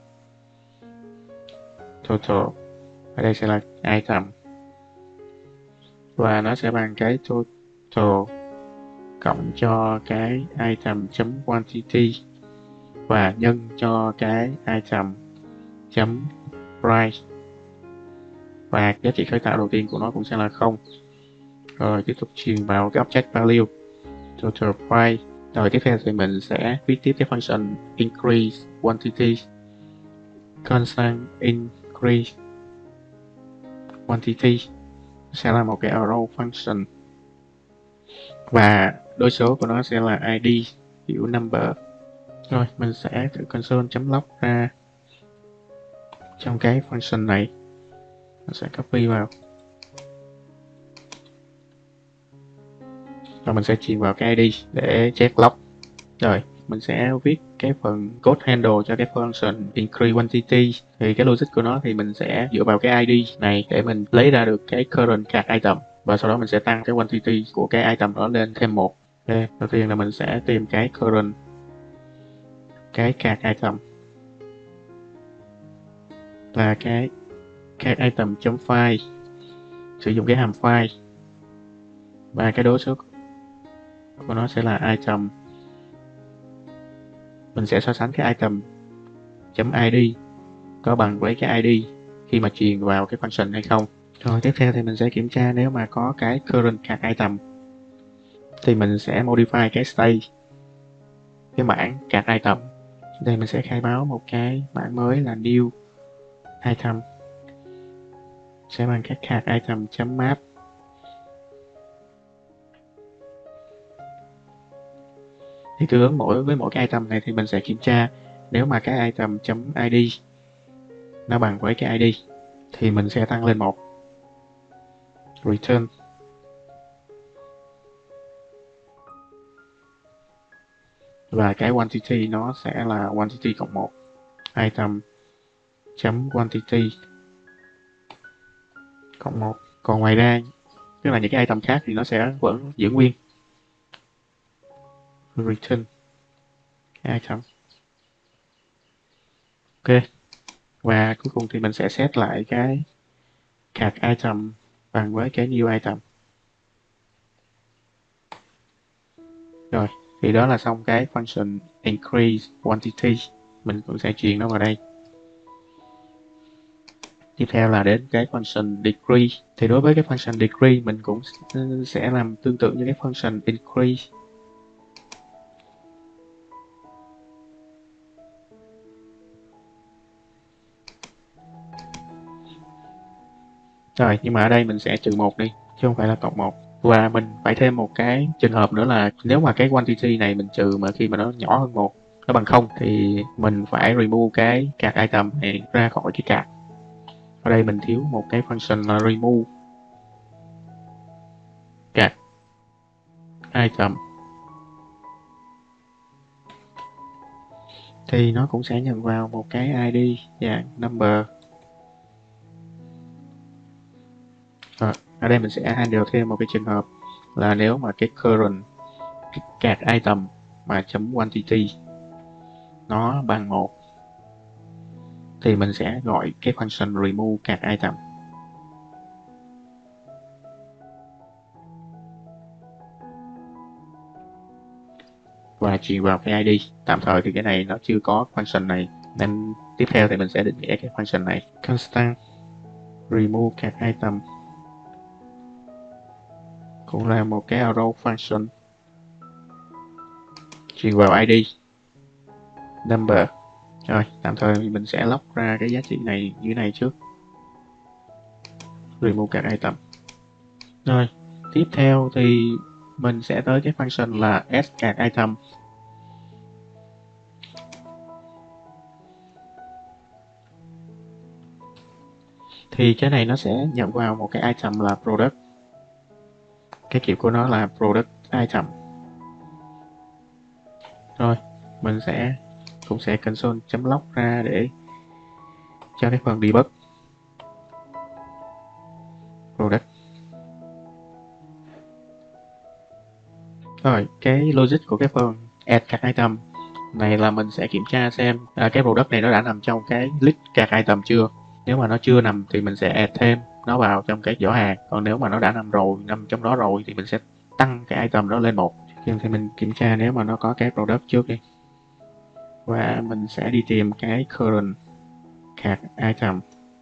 Total ở đây sẽ là item và nó sẽ bằng cái total cộng cho cái item chấm quantity và nhân cho cái item chấm price, và giá trị khởi tạo đầu tiên của nó cũng sẽ là không. Rồi tiếp tục truyền vào cái object value total price. Rồi tiếp theo thì mình sẽ viết tiếp cái function increase quantity. constant increase quantity sẽ là một cái arrow function, và đối số của nó sẽ là i đê kiểu number. Rồi mình sẽ thử console.log ra trong cái function này, mình sẽ copy vào và mình sẽ truyền vào cái i đê để check log. Rồi mình sẽ viết cái phần code handle cho cái function increase quantity. Thì cái logic của nó thì mình sẽ dựa vào cái i đê này để mình lấy ra được cái current card item, và sau đó mình sẽ tăng cái quantity của cái item đó lên thêm một. Ok, đầu tiên là mình sẽ tìm cái current cái card item là cái card item chấm file, sử dụng cái hàm file, và cái đối số của nó sẽ là item. Mình sẽ so sánh cái item chấm id có bằng với cái i đê khi mà truyền vào cái function hay không. Rồi tiếp theo thì mình sẽ kiểm tra nếu mà có cái current card item thì mình sẽ modify cái state, cái mảng card item. Đây mình sẽ khai báo một cái mảng mới là new item, sẽ bằng cái card item chấm map. Thì tương ứng mỗi với mỗi cái item này thì mình sẽ kiểm tra nếu mà cái item chấm id nó bằng với cái i đê thì mình sẽ tăng lên một. Return. Và cái quantity nó sẽ là quantity cộng một. Item chấm quantity cộng một. Còn ngoài ra, tức là những cái item khác thì nó sẽ vẫn giữ nguyên. Return cái item. Ok. Và cuối cùng thì mình sẽ set lại cái card item bằng với cái new item. Rồi, thì đó là xong cái function increase quantity. Mình cũng sẽ truyền nó vào đây. Tiếp theo là đến cái function decrease. Thì đối với cái function decrease mình cũng sẽ làm tương tự như cái function increase. Rồi, nhưng mà ở đây mình sẽ trừ một đi, chứ không phải là cộng một. Và mình phải thêm một cái trường hợp nữa là nếu mà cái quantity này mình trừ mà khi mà nó nhỏ hơn một, nó bằng không, thì mình phải remove cái card item này ra khỏi cái card. Ở đây mình thiếu một cái function là remove card item. Thì nó cũng sẽ nhận vào một cái i đê dạng number. Rồi, ở đây mình sẽ handle thêm một cái trường hợp là nếu mà cái current cái card item mà chấm quantity nó bằng một thì mình sẽ gọi cái function remove card item. Và truyền vào cái i đê. Tạm thời thì cái này nó chưa có function này, nên tiếp theo thì mình sẽ định nghĩa cái function này. Constant remove card item cũng là một cái arrow function, truyền vào i đê number. Rồi tạm thời mình sẽ log ra cái giá trị này như này trước. Remove card item. Rồi tiếp theo thì mình sẽ tới cái function là add card item. Thì cái này nó sẽ nhận vào một cái item là product. Cái kiểu của nó là product item. Rồi mình sẽ cũng sẽ console.log ra để cho cái phần debug product. Rồi cái logic của cái phần add card item này là mình sẽ kiểm tra xem à, cái product này nó đã nằm trong cái list card item chưa. Nếu mà nó chưa nằm thì mình sẽ add thêm nó vào trong cái giỏ hàng. Còn nếu mà nó đã nằm rồi, nằm trong đó rồi thì mình sẽ tăng cái item đó lên một. Thì mình kiểm tra nếu mà nó có cái product trước đi. Và mình sẽ đi tìm cái current card item.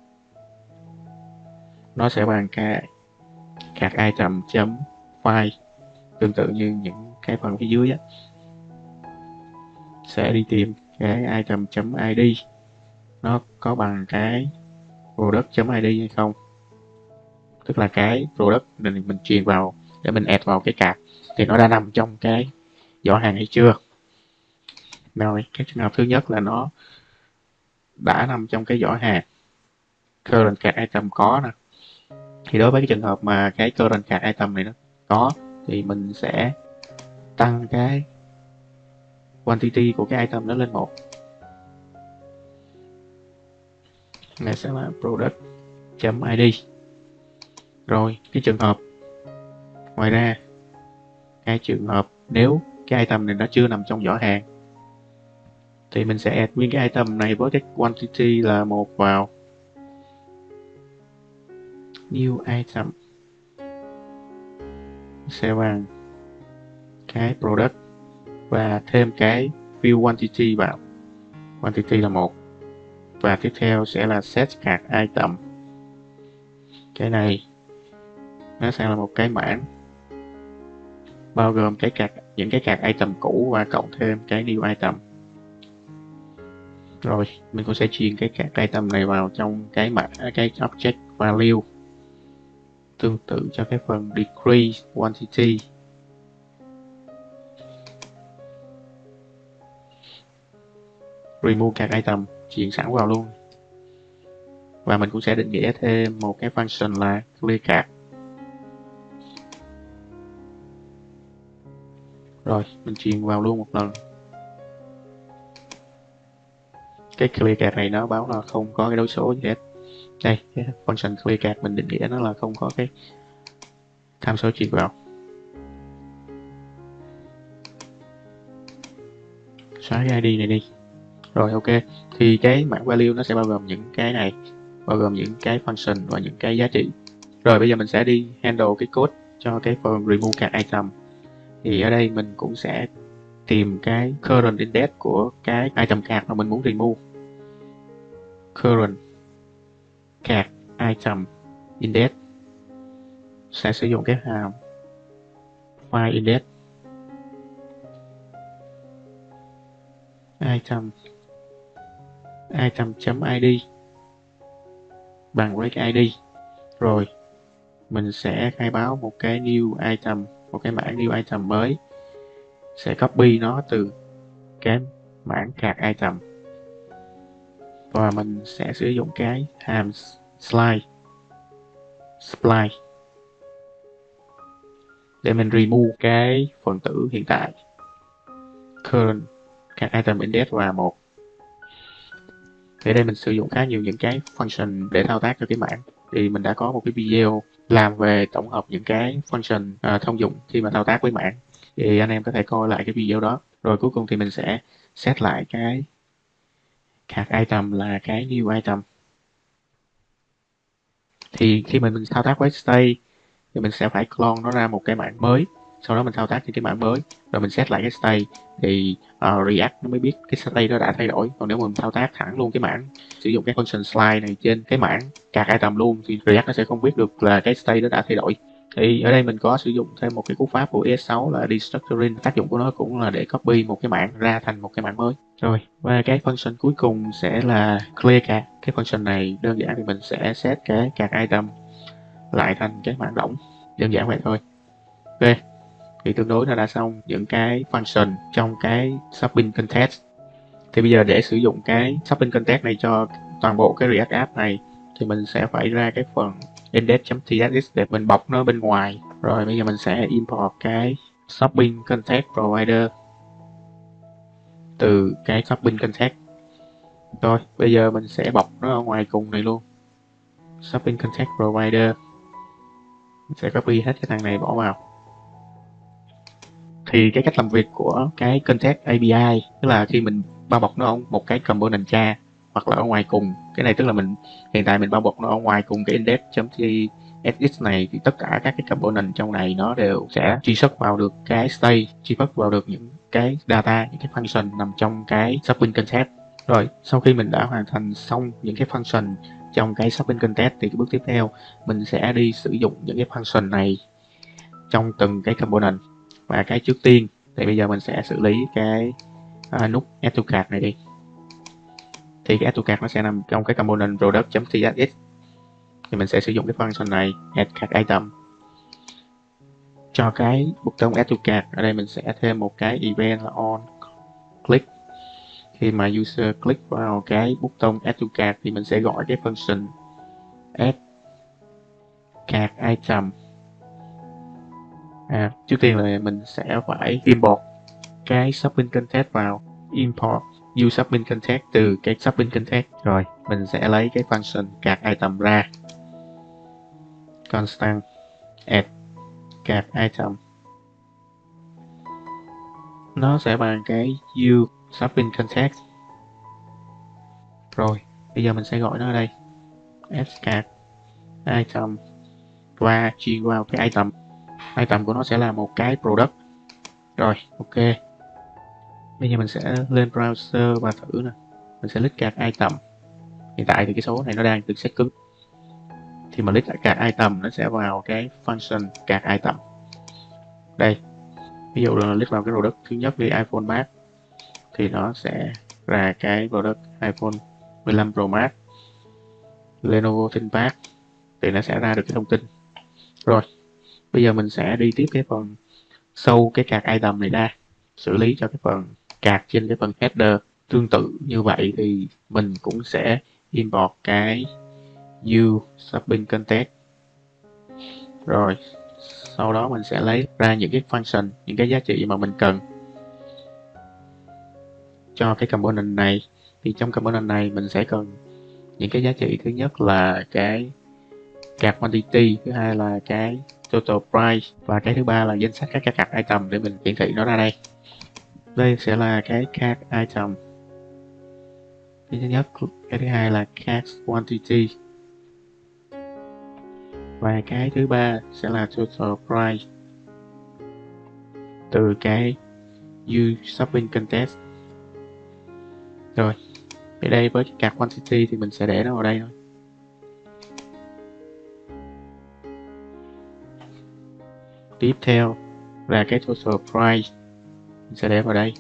Nó sẽ bằng cái card item chấm file, tương tự như những cái phần phía dưới á. Sẽ đi tìm cái item chấm id nó có bằng cái product.id hay không, tức là cái product mình mình truyền vào để mình add vào cái card thì nó đã nằm trong cái giỏ hàng hay chưa. Rồi cái trường hợp thứ nhất là nó đã nằm trong cái giỏ hàng, current card item có nè, thì đối với cái trường hợp mà cái current card item này nó có thì mình sẽ tăng cái quantity của cái item đó lên một. Này sẽ là product.id. Rồi cái trường hợp ngoài ra, cái trường hợp nếu cái item này nó chưa nằm trong giỏ hàng thì mình sẽ add nguyên cái item này với cái quantity là một vào new item, sẽ bằng cái product và thêm cái view quantity vào, quantity là một, và tiếp theo sẽ là set card item. Cái này nó sẽ là một cái mảng bao gồm cái card, những cái card item cũ và cộng thêm cái new item. Rồi mình cũng sẽ truyền cái card item này vào trong cái mã cái object value, tương tự cho cái phần decrease quantity. Remove card item truyền sẵn vào luôn, và mình cũng sẽ định nghĩa thêm một cái function là clear card. Rồi mình truyền vào luôn một lần. Cái clear card này nó báo là không có cái đối số gì hết. Đây, cái function clear card mình định nghĩa nó là không có cái tham số truyền vào. Xóa cái i đê này đi. Rồi ok, thì cái mảng value nó sẽ bao gồm những cái này, bao gồm những cái function và những cái giá trị. Rồi bây giờ mình sẽ đi handle cái code cho cái phần remove card item. Thì ở đây mình cũng sẽ tìm cái current index của cái item card mà mình muốn remove. Current card item index sẽ sử dụng cái hàm file index item item.id bằng với cái i đê. Rồi mình sẽ khai báo một cái new item, một cái mảng new item mới, sẽ copy nó từ cái mảng card item và mình sẽ sử dụng cái hàm slide spline để mình remove cái phần tử hiện tại current card item index và một. Ở đây mình sử dụng khá nhiều những cái function để thao tác cho cái mảng, thì mình đã có một cái video làm về tổng hợp những cái function uh, thông dụng khi mà thao tác với mảng, thì anh em có thể coi lại cái video đó. Rồi cuối cùng thì mình sẽ set lại cái card item là cái new item. Thì khi mình, mình thao tác với state thì mình sẽ phải clone nó ra một cái mảng mới, sau đó mình thao tác trên cái mảng mới, rồi mình set lại cái state thì uh, React nó mới biết cái state đó đã thay đổi. Còn nếu mình thao tác thẳng luôn cái mảng, sử dụng cái function slide này trên cái mảng card item luôn, thì React nó sẽ không biết được là cái state đó đã thay đổi. Thì ở đây mình có sử dụng thêm một cái cú pháp của e ét sáu là destructuring. Tác dụng của nó cũng là để copy một cái mảng ra thành một cái mảng mới. Rồi, và cái function cuối cùng sẽ là clear card. Cái function này đơn giản thì mình sẽ set cái card item lại thành cái mảng rỗng, đơn giản vậy thôi. Ok, thì tương đối là đã xong những cái function trong cái shopping context. Thì bây giờ để sử dụng cái shopping context này cho toàn bộ cái React app này thì mình sẽ phải ra cái phần index.tsx để mình bọc nó bên ngoài. Rồi bây giờ mình sẽ import cái shopping context provider từ cái shopping context. Rồi bây giờ mình sẽ bọc nó ở ngoài cùng này luôn, shopping context provider. Mình sẽ copy hết cái thằng này bỏ vào. Thì cái cách làm việc của cái context a pê i tức là khi mình bao bọc nó ở một cái component cha hoặc là ở ngoài cùng, cái này tức là mình hiện tại mình bao bọc nó ở ngoài cùng cái index.tsx này, thì tất cả các cái component trong này nó đều sẽ truy xuất vào được cái state, truy xuất vào được những cái data, những cái function nằm trong cái shopping context. Rồi sau khi mình đã hoàn thành xong những cái function trong cái shopping context thì cái bước tiếp theo mình sẽ đi sử dụng những cái function này trong từng cái component. Và cái trước tiên thì bây giờ mình sẽ xử lý cái uh, nút add to cart này đi. thì cái AutoCAD nó sẽ nằm trong cái component product.tsx. Thì mình sẽ sử dụng cái function này add card item. Cho cái bút tông AutoCAD ở đây mình sẽ thêm một cái event là on click. Khi mà user click vào cái bút tông AutoCAD thì mình sẽ gọi cái function add card item. À, trước tiên là mình sẽ phải import cái shopping context vào. Import use shopping context từ cái shopping context. Rồi mình sẽ lấy cái function card item ra. Constant add card item. Nó sẽ bằng cái use shopping context. Rồi bây giờ mình sẽ gọi nó ở đây add card item và truyền vào cái item. Item của nó sẽ là một cái product. Rồi ok, bây giờ mình sẽ lên browser và thử nè. Mình sẽ list card item. Hiện tại thì cái số này nó đang được set cứng, thì mà list card item nó sẽ vào cái function card item. Đây, ví dụ là list vào cái product thứ nhất đi iPhone Max thì nó sẽ ra cái product iPhone mười lăm Pro Max. Lenovo ThinkPad thì nó sẽ ra được cái thông tin. Rồi bây giờ mình sẽ đi tiếp cái phần sâu cái card item này ra, xử lý cho cái phần card trên cái phần header. Tương tự như vậy thì mình cũng sẽ import cái use shopping context. Rồi sau đó mình sẽ lấy ra những cái function, những cái giá trị mà mình cần cho cái component này. Thì trong component này mình sẽ cần những cái giá trị, thứ nhất là cái card quantity, thứ hai là cái total price, và cái thứ ba là danh sách các card item để mình hiển thị nó ra đây. Đây sẽ là cái card item. Cái thứ nhất, cái thứ hai là card quantity, và cái thứ ba sẽ là total price từ cái use shopping context. Rồi ở đây với cái card quantity thì mình sẽ để nó vào đây thôi. Tiếp theo là cái total price, mình sẽ để vào đây.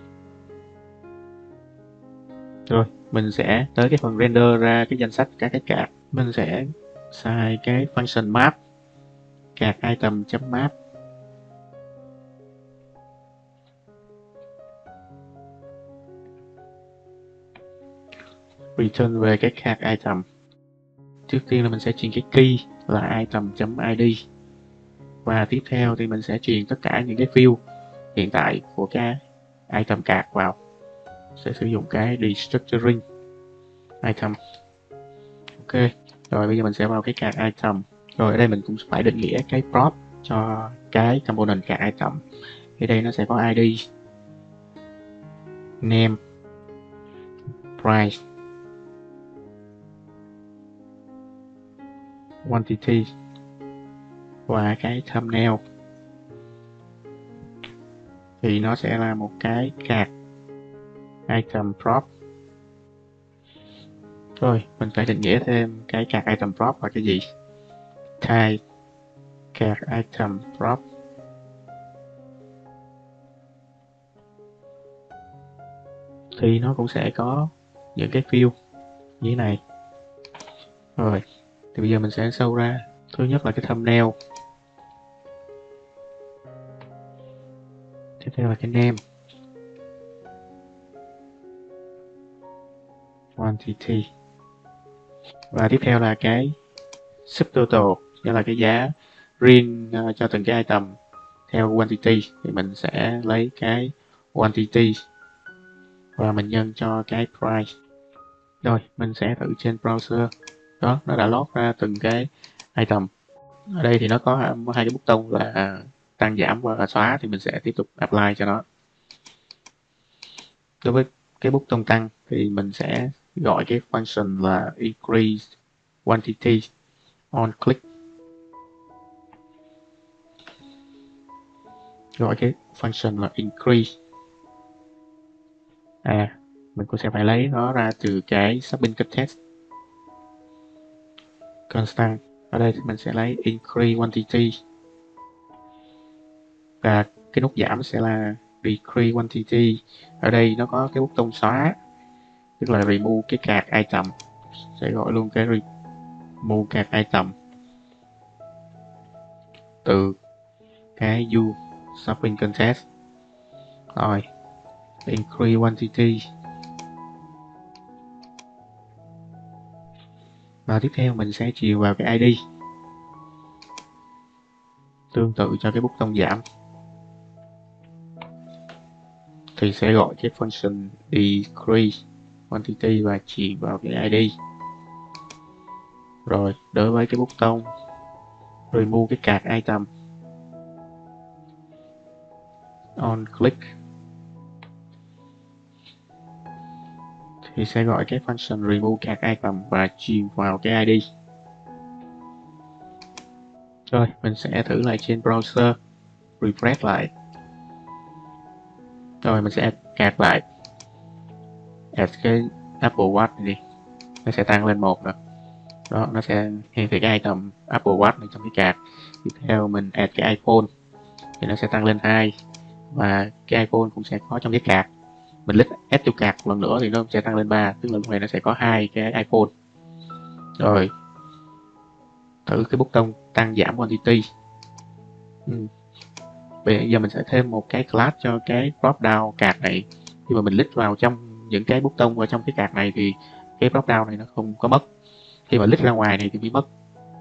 Rồi mình sẽ tới cái phần render ra cái danh sách các cái card. Mình sẽ xài cái function map card item.map. Return về cái card item. Trước tiên là mình sẽ truyền cái key là item.id, và tiếp theo thì mình sẽ truyền tất cả những cái field hiện tại của cái item card vào. Sẽ sử dụng cái destructuring item. Ok, rồi bây giờ mình sẽ vào cái card item. Rồi ở đây mình cũng phải định nghĩa cái prop cho cái component card item. Ở đây nó sẽ có i đê, name, price, quantity và cái thumbnail. Thì nó sẽ là một cái card item prop. Rồi mình phải định nghĩa thêm cái card item prop là cái gì. Type card item prop. Thì nó cũng sẽ có những cái field như thế này. Rồi thì bây giờ mình sẽ sâu ra. Thứ nhất là cái thumbnail, tiếp theo là cái name, quantity, và tiếp theo là cái subtotal, nghĩa là cái giá riêng uh, cho từng cái item theo quantity. Thì mình sẽ lấy cái quantity và mình nhân cho cái price. Rồi mình sẽ thử trên browser. Đó, nó đã load ra từng cái item. Ở đây thì nó có hai cái bút tông là tăng giảm và xóa, thì mình sẽ tiếp tục apply cho nó. Đối với cái bút tông tăng thì mình sẽ gọi cái function là increase quantity on click. Gọi cái function là increase. À, mình cũng sẽ phải lấy nó ra từ cái shopping context. Constant. Ở đây thì mình sẽ lấy increase quantity, và cái nút giảm sẽ là decrease quantity. Ở đây nó có cái bút tông xóa, tức là remove cái card item, sẽ gọi luôn cái remove card item từ cái view shopping contest. Rồi increase quantity, và tiếp theo mình sẽ truyền vào cái i đê tương tự cho cái bút tông giảm, thì sẽ gọi cái function decrease quantity và truyền vào cái i đê. Rồi đối với cái bút tông remove cái card item, on click thì sẽ gọi cái function remove card item và truyền vào cái i đê. Rồi mình sẽ thử lại trên browser, refresh lại. Rồi mình sẽ add lại, add cái Apple Watch này đi, nó sẽ tăng lên một rồi. Đó, nó sẽ hiển thị cái item Apple Watch này trong cái card. Tiếp theo mình add cái iPhone thì nó sẽ tăng lên hai, và cái iPhone cũng sẽ có trong cái card. Mình list add to card lần nữa thì nó sẽ tăng lên ba, tức là lúc này nó sẽ có hai cái iPhone. Rồi thử cái bút tông tăng giảm quantity. Ừ. Bây giờ mình sẽ thêm một cái class cho cái drop down card này. Khi mà mình list vào trong những cái bút tông vào trong cái card này thì cái drop down này nó không có mất, khi mà list ra ngoài này thì mới mất.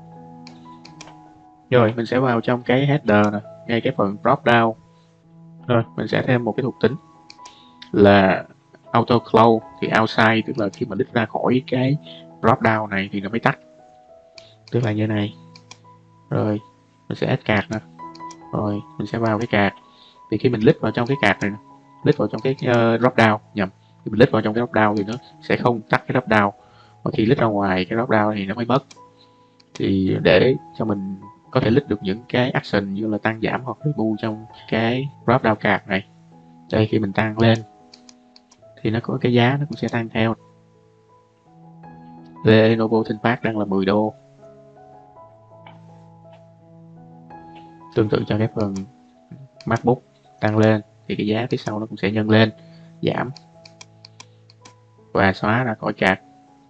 Rồi mình sẽ vào trong cái header này, ngay cái phần drop down. Rồi mình sẽ thêm một cái thuộc tính là auto close, thì outside tức là khi mà list ra khỏi cái drop down này thì nó mới tắt, tức là như này. Rồi mình sẽ add card nè, rồi mình sẽ vào cái card, thì khi mình list vào trong cái card này, list vào trong cái uh, drop down, nhầm, khi mình list vào trong cái drop down thì nó sẽ không tắt cái drop down, và khi list ra ngoài cái drop down thì nó mới mất. Thì để cho mình có thể list được những cái action như là tăng giảm hoặc remove trong cái drop down card này, đây khi mình tăng lên thì nó có cái giá nó cũng sẽ tăng theo. Lenovo ThinkPad đang là mười đô, tương tự cho cái phần MacBook tăng lên thì cái giá phía sau nó cũng sẽ nhân lên, giảm và xóa ra khỏi card,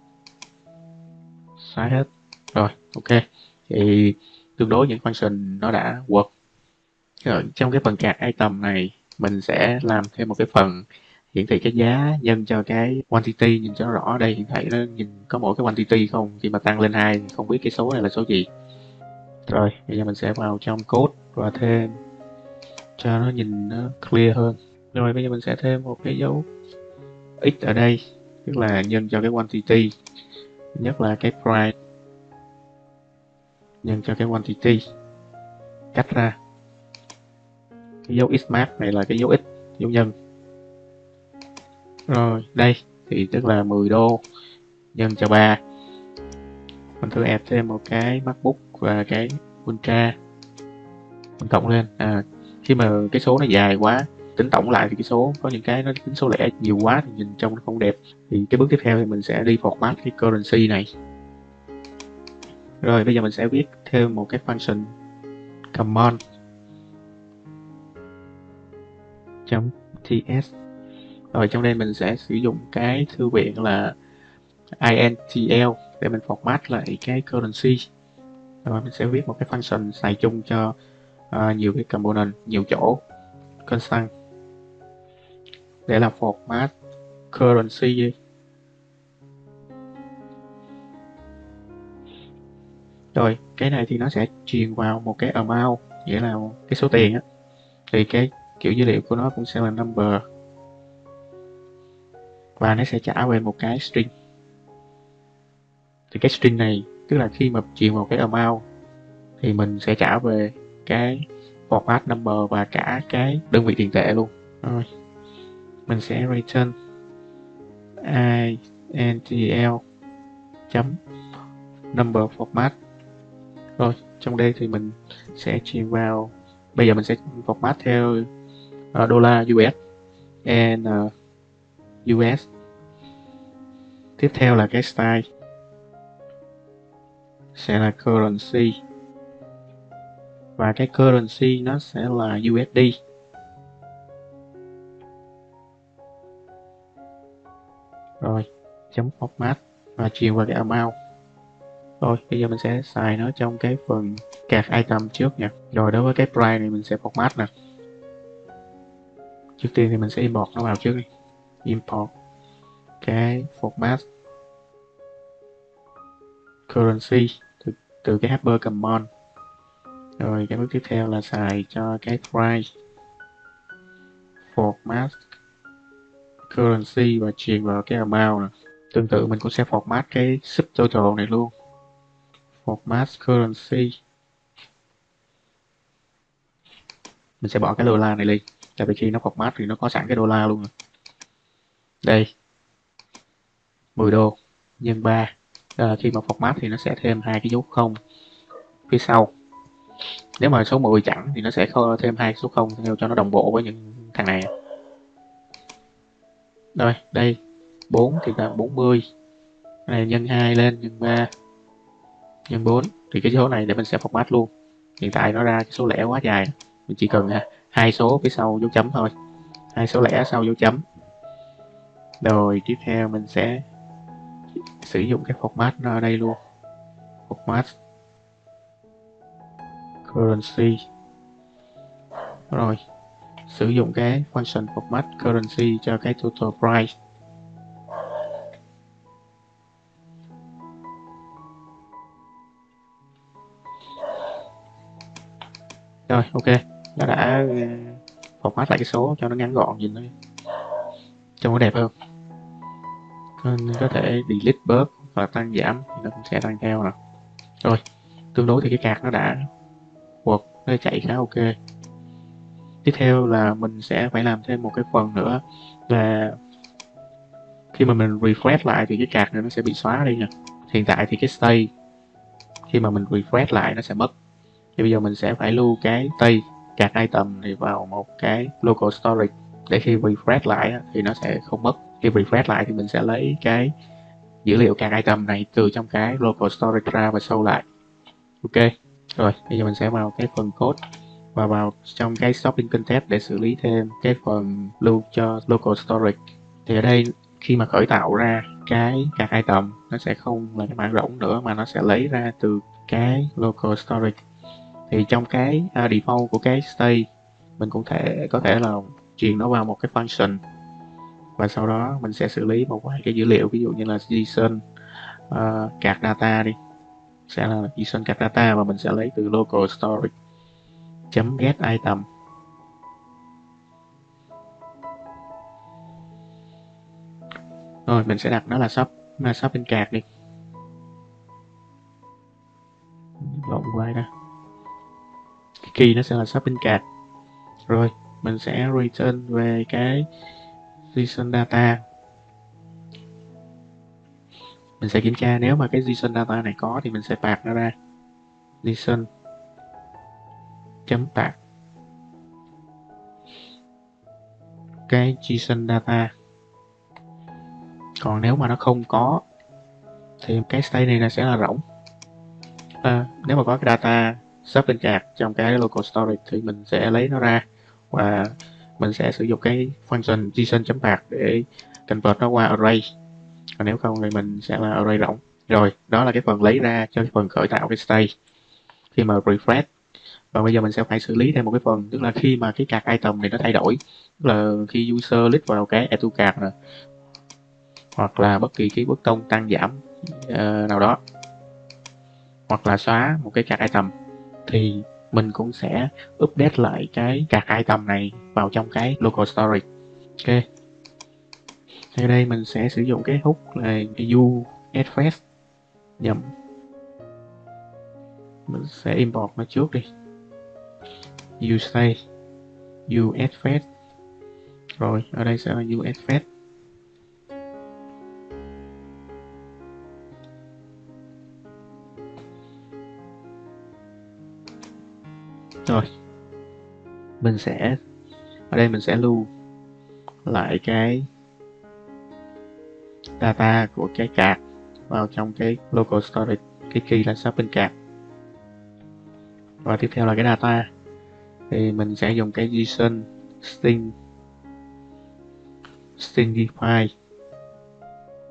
xóa hết. Rồi ok, thì tương đối những function nó đã work. Rồi, trong cái phần card item này mình sẽ làm thêm một cái phần hiển thị cái giá nhân cho cái quantity, nhìn cho nó rõ. Ở đây hiển thị nó nhìn có mỗi cái quantity không, khi mà tăng lên hai không biết cái số này là số gì. Rồi bây giờ mình sẽ vào trong code và thêm cho nó nhìn nó clear hơn. Rồi bây giờ mình sẽ thêm một cái dấu x ở đây, tức là nhân cho cái quantity, nhất là cái price nhân cho cái quantity, cắt ra cái dấu x map này là cái dấu x, dấu nhân. Rồi đây thì tức là mười đô nhân cho ba. Mình thử add thêm một cái MacBook và cái Ultra, mình cộng lên. À, khi mà cái số nó dài quá, tính tổng lại thì cái số có những cái nó tính số lẻ nhiều quá thì nhìn trông nó không đẹp. Thì cái bước tiếp theo thì mình sẽ đi format cái currency này. Rồi bây giờ mình sẽ viết thêm một cái function command .ts. Rồi trong đây mình sẽ sử dụng cái thư viện là intl để mình format lại cái currency. Rồi mình sẽ viết một cái function xài chung cho uh, nhiều cái component, nhiều chỗ, constant để làm format currency. Rồi cái này thì nó sẽ truyền vào một cái amount, nghĩa là cái số tiền á, thì cái kiểu dữ liệu của nó cũng sẽ là number, và nó sẽ trả về một cái string. Thì cái string này tức là khi mà truyền vào cái amount thì mình sẽ trả về cái format number và cả cái đơn vị tiền tệ luôn. Rồi mình sẽ return intl chấm number format. Rồi trong đây thì mình sẽ truyền vào, bây giờ mình sẽ format theo uh, đô la u ét and uh, u ét. Tiếp theo là cái style sẽ là currency, và cái currency nó sẽ là u ét đê. Rồi, chấm format và truyền qua cái amount. Rồi, bây giờ mình sẽ xài nó trong cái phần card item trước nha. Rồi đối với cái price này mình sẽ format nè. Trước tiên thì mình sẽ import nó vào trước đi. Import cái format currency từ, từ cái helper command. Rồi cái bước tiếp theo là xài cho cái price format currency và truyền vào cái amount nè. Tương tự mình cũng sẽ format cái subtotal này luôn. Format currency. Mình sẽ bỏ cái đô la này đi. Tại vì khi nó format thì nó có sẵn cái đô la luôn rồi. Đây. mười đô nhân ba. Đó là khi mà format thì nó sẽ thêm hai cái dấu không phía sau. Nếu mà số mười chẳng thì nó sẽ thêm hai số không theo cho nó đồng bộ với những thằng này. Rồi, đây. bốn thì là bốn mươi. Này nhân hai lên nhân ba nhân bốn thì cái số này để mình sẽ format luôn. Hiện tại nó ra cái số lẻ quá dài, mình chỉ cần hai số phía sau dấu chấm thôi, hai số lẻ sau dấu chấm. Rồi tiếp theo mình sẽ sử dụng cái format nó ở đây luôn, format currency. Rồi sử dụng cái function format currency cho cái total price. Rồi ok, nó đã format lại cái số cho nó ngắn gọn, nhìn nó trông nó đẹp hơn. Nên có thể delete bớt và tăng giảm thì nó cũng sẽ tăng theo nè. Rồi tương đối thì cái card nó đã work, nó chạy khá ok. Tiếp theo là mình sẽ phải làm thêm một cái phần nữa là khi mà mình refresh lại thì cái card này nó sẽ bị xóa đi nha. Hiện tại thì cái state khi mà mình refresh lại nó sẽ mất. Thì bây giờ mình sẽ phải lưu cái state card item này vào một cái local storage để khi refresh lại thì nó sẽ không mất. Khi refresh lại thì mình sẽ lấy cái dữ liệu card item này từ trong cái local storage ra và show lại. Ok, rồi bây giờ mình sẽ vào cái phần code và vào trong cái shopping context để xử lý thêm cái phần lưu cho local storage. Thì ở đây khi mà khởi tạo ra cái card item nó sẽ không là cái mã rỗng nữa mà nó sẽ lấy ra từ cái local storage. Thì trong cái uh, default của cái state mình cũng thể có thể là truyền nó vào một cái function và sau đó mình sẽ xử lý một vài cái dữ liệu, ví dụ như là JSON uh, card data đi, sẽ là JSON card data và mình sẽ lấy từ local storage chấm get item. Rồi mình sẽ đặt nó là shop là shopping card đi, lộn quay ra, cái key nó sẽ là shopping card. Rồi mình sẽ return về cái JSON data. Mình sẽ kiểm tra nếu mà cái JSON data này có thì mình sẽ pass nó ra JSON chấm pass cái JSON data. Còn nếu mà nó không có thì cái state này là sẽ là rỗng. À, nếu mà có cái data shopping card trong cái local storage thì mình sẽ lấy nó ra và mình sẽ sử dụng cái function JSON.path để convert nó qua array. Còn nếu không thì mình sẽ là array rỗng. Rồi, đó là cái phần lấy ra cho cái phần khởi tạo cái state khi mà refresh. Và bây giờ mình sẽ phải xử lý thêm một cái phần, tức là khi mà cái card item này nó thay đổi, tức là khi user click vào cái add to card này, hoặc là bất kỳ cái bức tông tăng giảm uh, nào đó, hoặc là xóa một cái card item thì mình cũng sẽ update lại cái card item này vào trong cái local storage. Ok, ở đây mình sẽ sử dụng cái hook là u addFetch. Nhầm, mình sẽ import nó trước đi, u state u addFetch. Rồi ở đây sẽ là u addFetch. Rồi mình sẽ ở đây mình sẽ lưu lại cái data của cái card vào trong cái local storage, cái key là shopping card. Và tiếp theo là cái data thì mình sẽ dùng cái JSON string stringify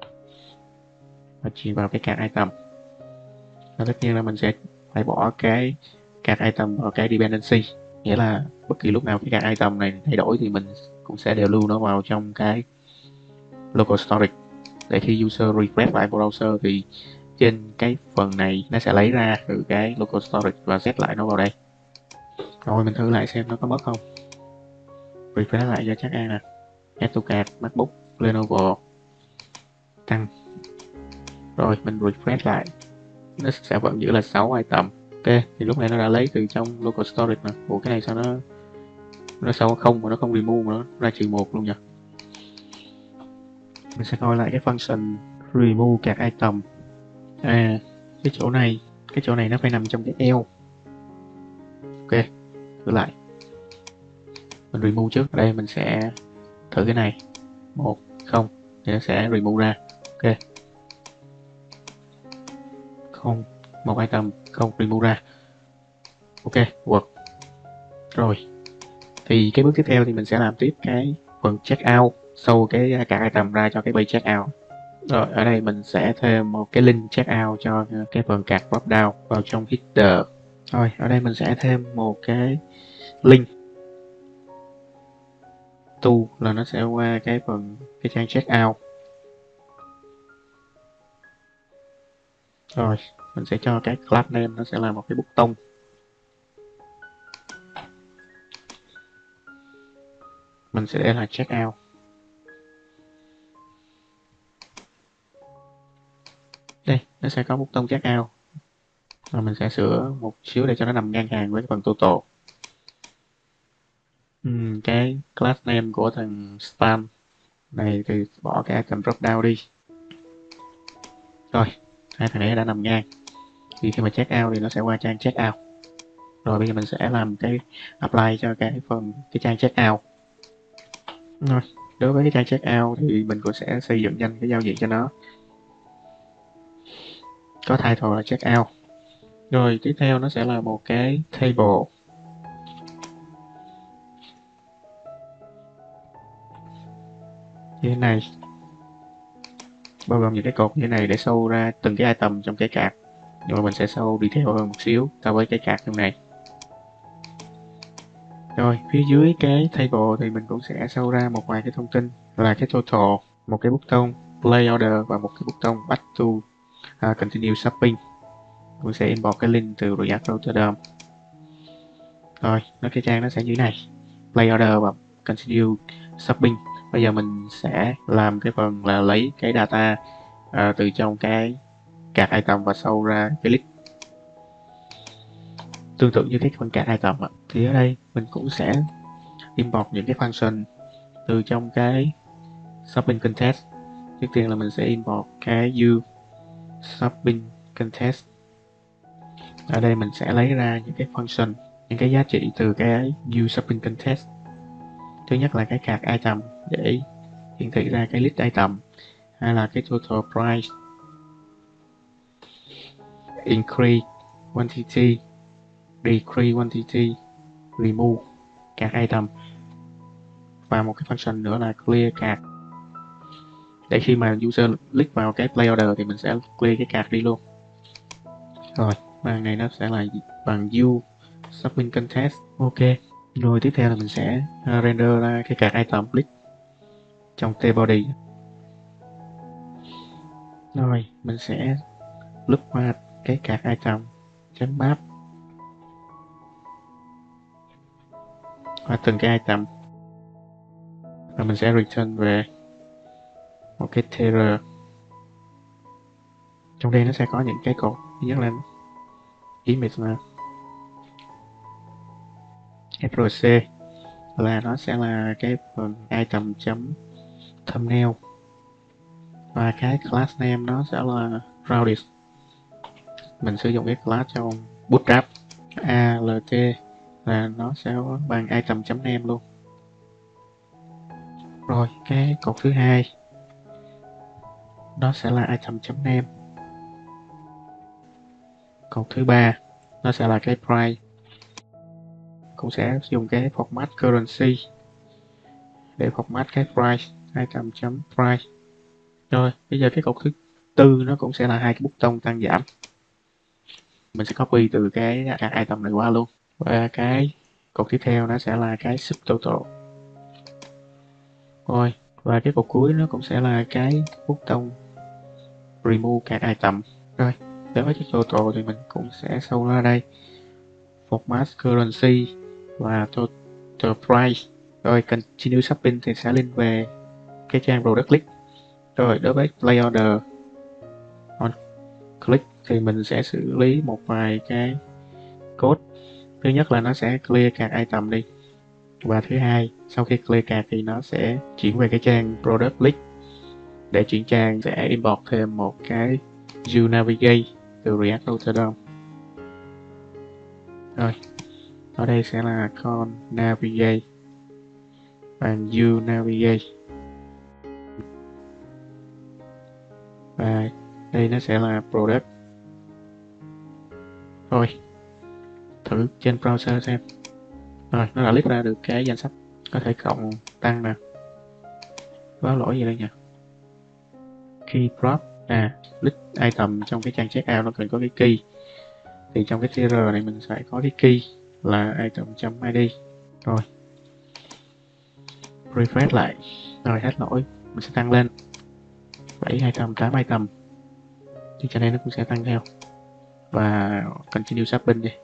và truyền vào cái card item. Và tất nhiên là mình sẽ phải bỏ cái card item vào cái dependency, nghĩa là bất kỳ lúc nào cái card item này thay đổi thì mình cũng sẽ đều lưu nó vào trong cái local storage, để khi user refresh lại browser thì trên cái phần này nó sẽ lấy ra từ cái local storage và set lại nó vào đây. Rồi mình thử lại xem nó có mất không. Refresh lại cho chắc ăn nè. Add to cart, MacBook, Lenovo, tăng. Rồi mình refresh lại, nó sẽ vẫn giữ là sáu item. Ok, thì lúc này nó đã lấy từ trong local storage nè. Ủa cái này sao nó nó sao không mà nó không remove mà nó ra trừ một luôn nhỉ? Mình sẽ coi lại cái function remove card item. À, cái chỗ này, cái chỗ này nó phải nằm trong cái else. Ok, thử lại. Mình remove trước. Ở đây mình sẽ thử cái này. Một, không, thì nó sẽ remove ra. Ok. Không, một item, không, remove ra. Ok, work. Rồi. Thì cái bước tiếp theo thì mình sẽ làm tiếp cái phần checkout, show cái card item ra cho cái page checkout. Rồi, ở đây mình sẽ thêm một cái link checkout cho cái phần card drop down vào trong header. Rồi, ở đây mình sẽ thêm một cái link to là nó sẽ qua cái phần cái trang checkout. Rồi, mình sẽ cho cái class name nó sẽ là một cái button. Mình sẽ để là checkout. Đây, nó sẽ có button checkout. Rồi mình sẽ sửa một xíu để cho nó nằm ngang hàng với cái phần total. Uhm, cái class name của thằng spam này thì bỏ cái icon drop down đi. Rồi, hai thằng này đã nằm ngang. Thì khi mà check out thì nó sẽ qua trang check out. Rồi bây giờ mình sẽ làm cái apply cho cái phần cái trang check out. Rồi, đối với cái trang check out thì mình cũng sẽ xây dựng nhanh cái giao diện cho nó. Có title là check out. Rồi tiếp theo nó sẽ là một cái table. Như thế này. Bao gồm những cái cột như thế này để show ra từng cái item trong cái card. Nhưng mà mình sẽ show detail hơn một xíu so với cái card trong này. Rồi, phía dưới cái table thì mình cũng sẽ show ra một vài cái thông tin là cái total, một cái button play order và một cái button back to uh, continue shopping. Mình sẽ import cái link từ React Router đê ô em. Rồi, nó cái trang nó sẽ như thế này. Play order và continue shopping. Bây giờ mình sẽ làm cái phần là lấy cái data uh, từ trong cái card item và show ra cái list. Tương tự như cái phần card item ạ. Thì ở đây mình cũng sẽ import những cái function từ trong cái shopping context. Trước tiên là mình sẽ import cái u shopping context. Ở đây mình sẽ lấy ra những cái function, những cái giá trị từ cái u shopping context. Thứ nhất là cái card item để hiển thị ra cái list item, hay là cái total price, increase quantity, decrease quantity, remove card item, và một cái function nữa là clear card, để khi mà user click vào cái play order thì mình sẽ clear cái card đi luôn. Rồi, bằng này nó sẽ là bằng u shopping context. Ok, rồi tiếp theo là mình sẽ render ra cái card item list trong tbody. Rồi, mình sẽ loop qua cái card item chấm map qua từng cái item, và mình sẽ return về một cái terror. Trong đây nó sẽ có những cái cột, thứ nhất là image là ép rờ xê, là nó sẽ là cái phần item chấm thumbnail, và cái class name nó sẽ là rounded. Mình sử dụng cái class trong bootstrap. alt là nó sẽ có bằng item chấm name luôn. Rồi cái cột thứ hai nó sẽ là item chấm name. Cột thứ ba nó sẽ là cái price, cũng sẽ dùng cái format currency để format cái price, item chấm price. Rồi bây giờ cái cột thứ tư nó cũng sẽ là hai cái bút tông tăng giảm. Mình sẽ copy từ cái các item này qua luôn. Và cái cột tiếp theo nó sẽ là cái subtotal. Rồi, và cái cột cuối nó cũng sẽ là cái bút tông remove các item. Rồi, đối với cái total thì mình cũng sẽ show ra đây. Format currency và total price. Rồi, continue shopping thì sẽ link về cái trang product click. Rồi, đối với play order on click thì mình sẽ xử lý một vài cái code. Thứ nhất là nó sẽ clear các item đi. Và thứ hai, sau khi clear card thì nó sẽ chuyển về cái trang product list. Để chuyển trang sẽ import thêm một cái view navigate từ React Rotterdam. Rồi, ở đây sẽ là con navigate và view navigate. Và đây nó sẽ là product. Rồi, thử trên browser xem. Rồi, nó đã list ra được cái danh sách. Có thể cộng tăng nè. Có lỗi gì đây nhỉ? Key prop. À, list item trong cái trang checkout nó cần có cái key. Thì trong cái tr này mình phải có cái key là item.id. Rồi. Refresh lại. Rồi, hết lỗi. Mình sẽ tăng lên bảy item, tám item. Thì cho nên nó cũng sẽ tăng theo. Và continue shopping đi.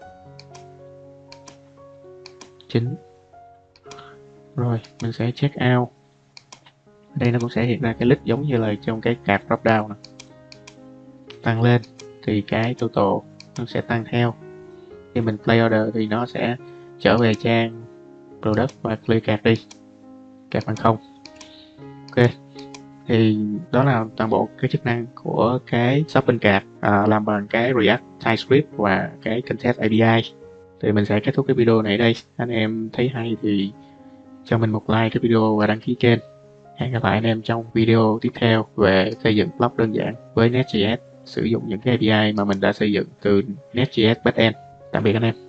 chín. Rồi, mình sẽ check out. Đây nó cũng sẽ hiện ra cái list giống như là trong cái card drop down nè. Tăng lên thì cái total nó sẽ tăng theo. Khi mình play order thì nó sẽ trở về trang product và clear card đi. Card bằng không. Ok. Thì đó là toàn bộ cái chức năng của cái shopping cart à, làm bằng cái React TypeScript và cái Context a pê i. Thì mình sẽ kết thúc cái video này ở đây. Anh em thấy hay thì cho mình một like cái video và đăng ký kênh. Hẹn gặp lại anh em trong video tiếp theo về xây dựng blog đơn giản với Nest.js, sử dụng những cái a pê i mà mình đã xây dựng từ Nest.js Backend. Tạm biệt anh em.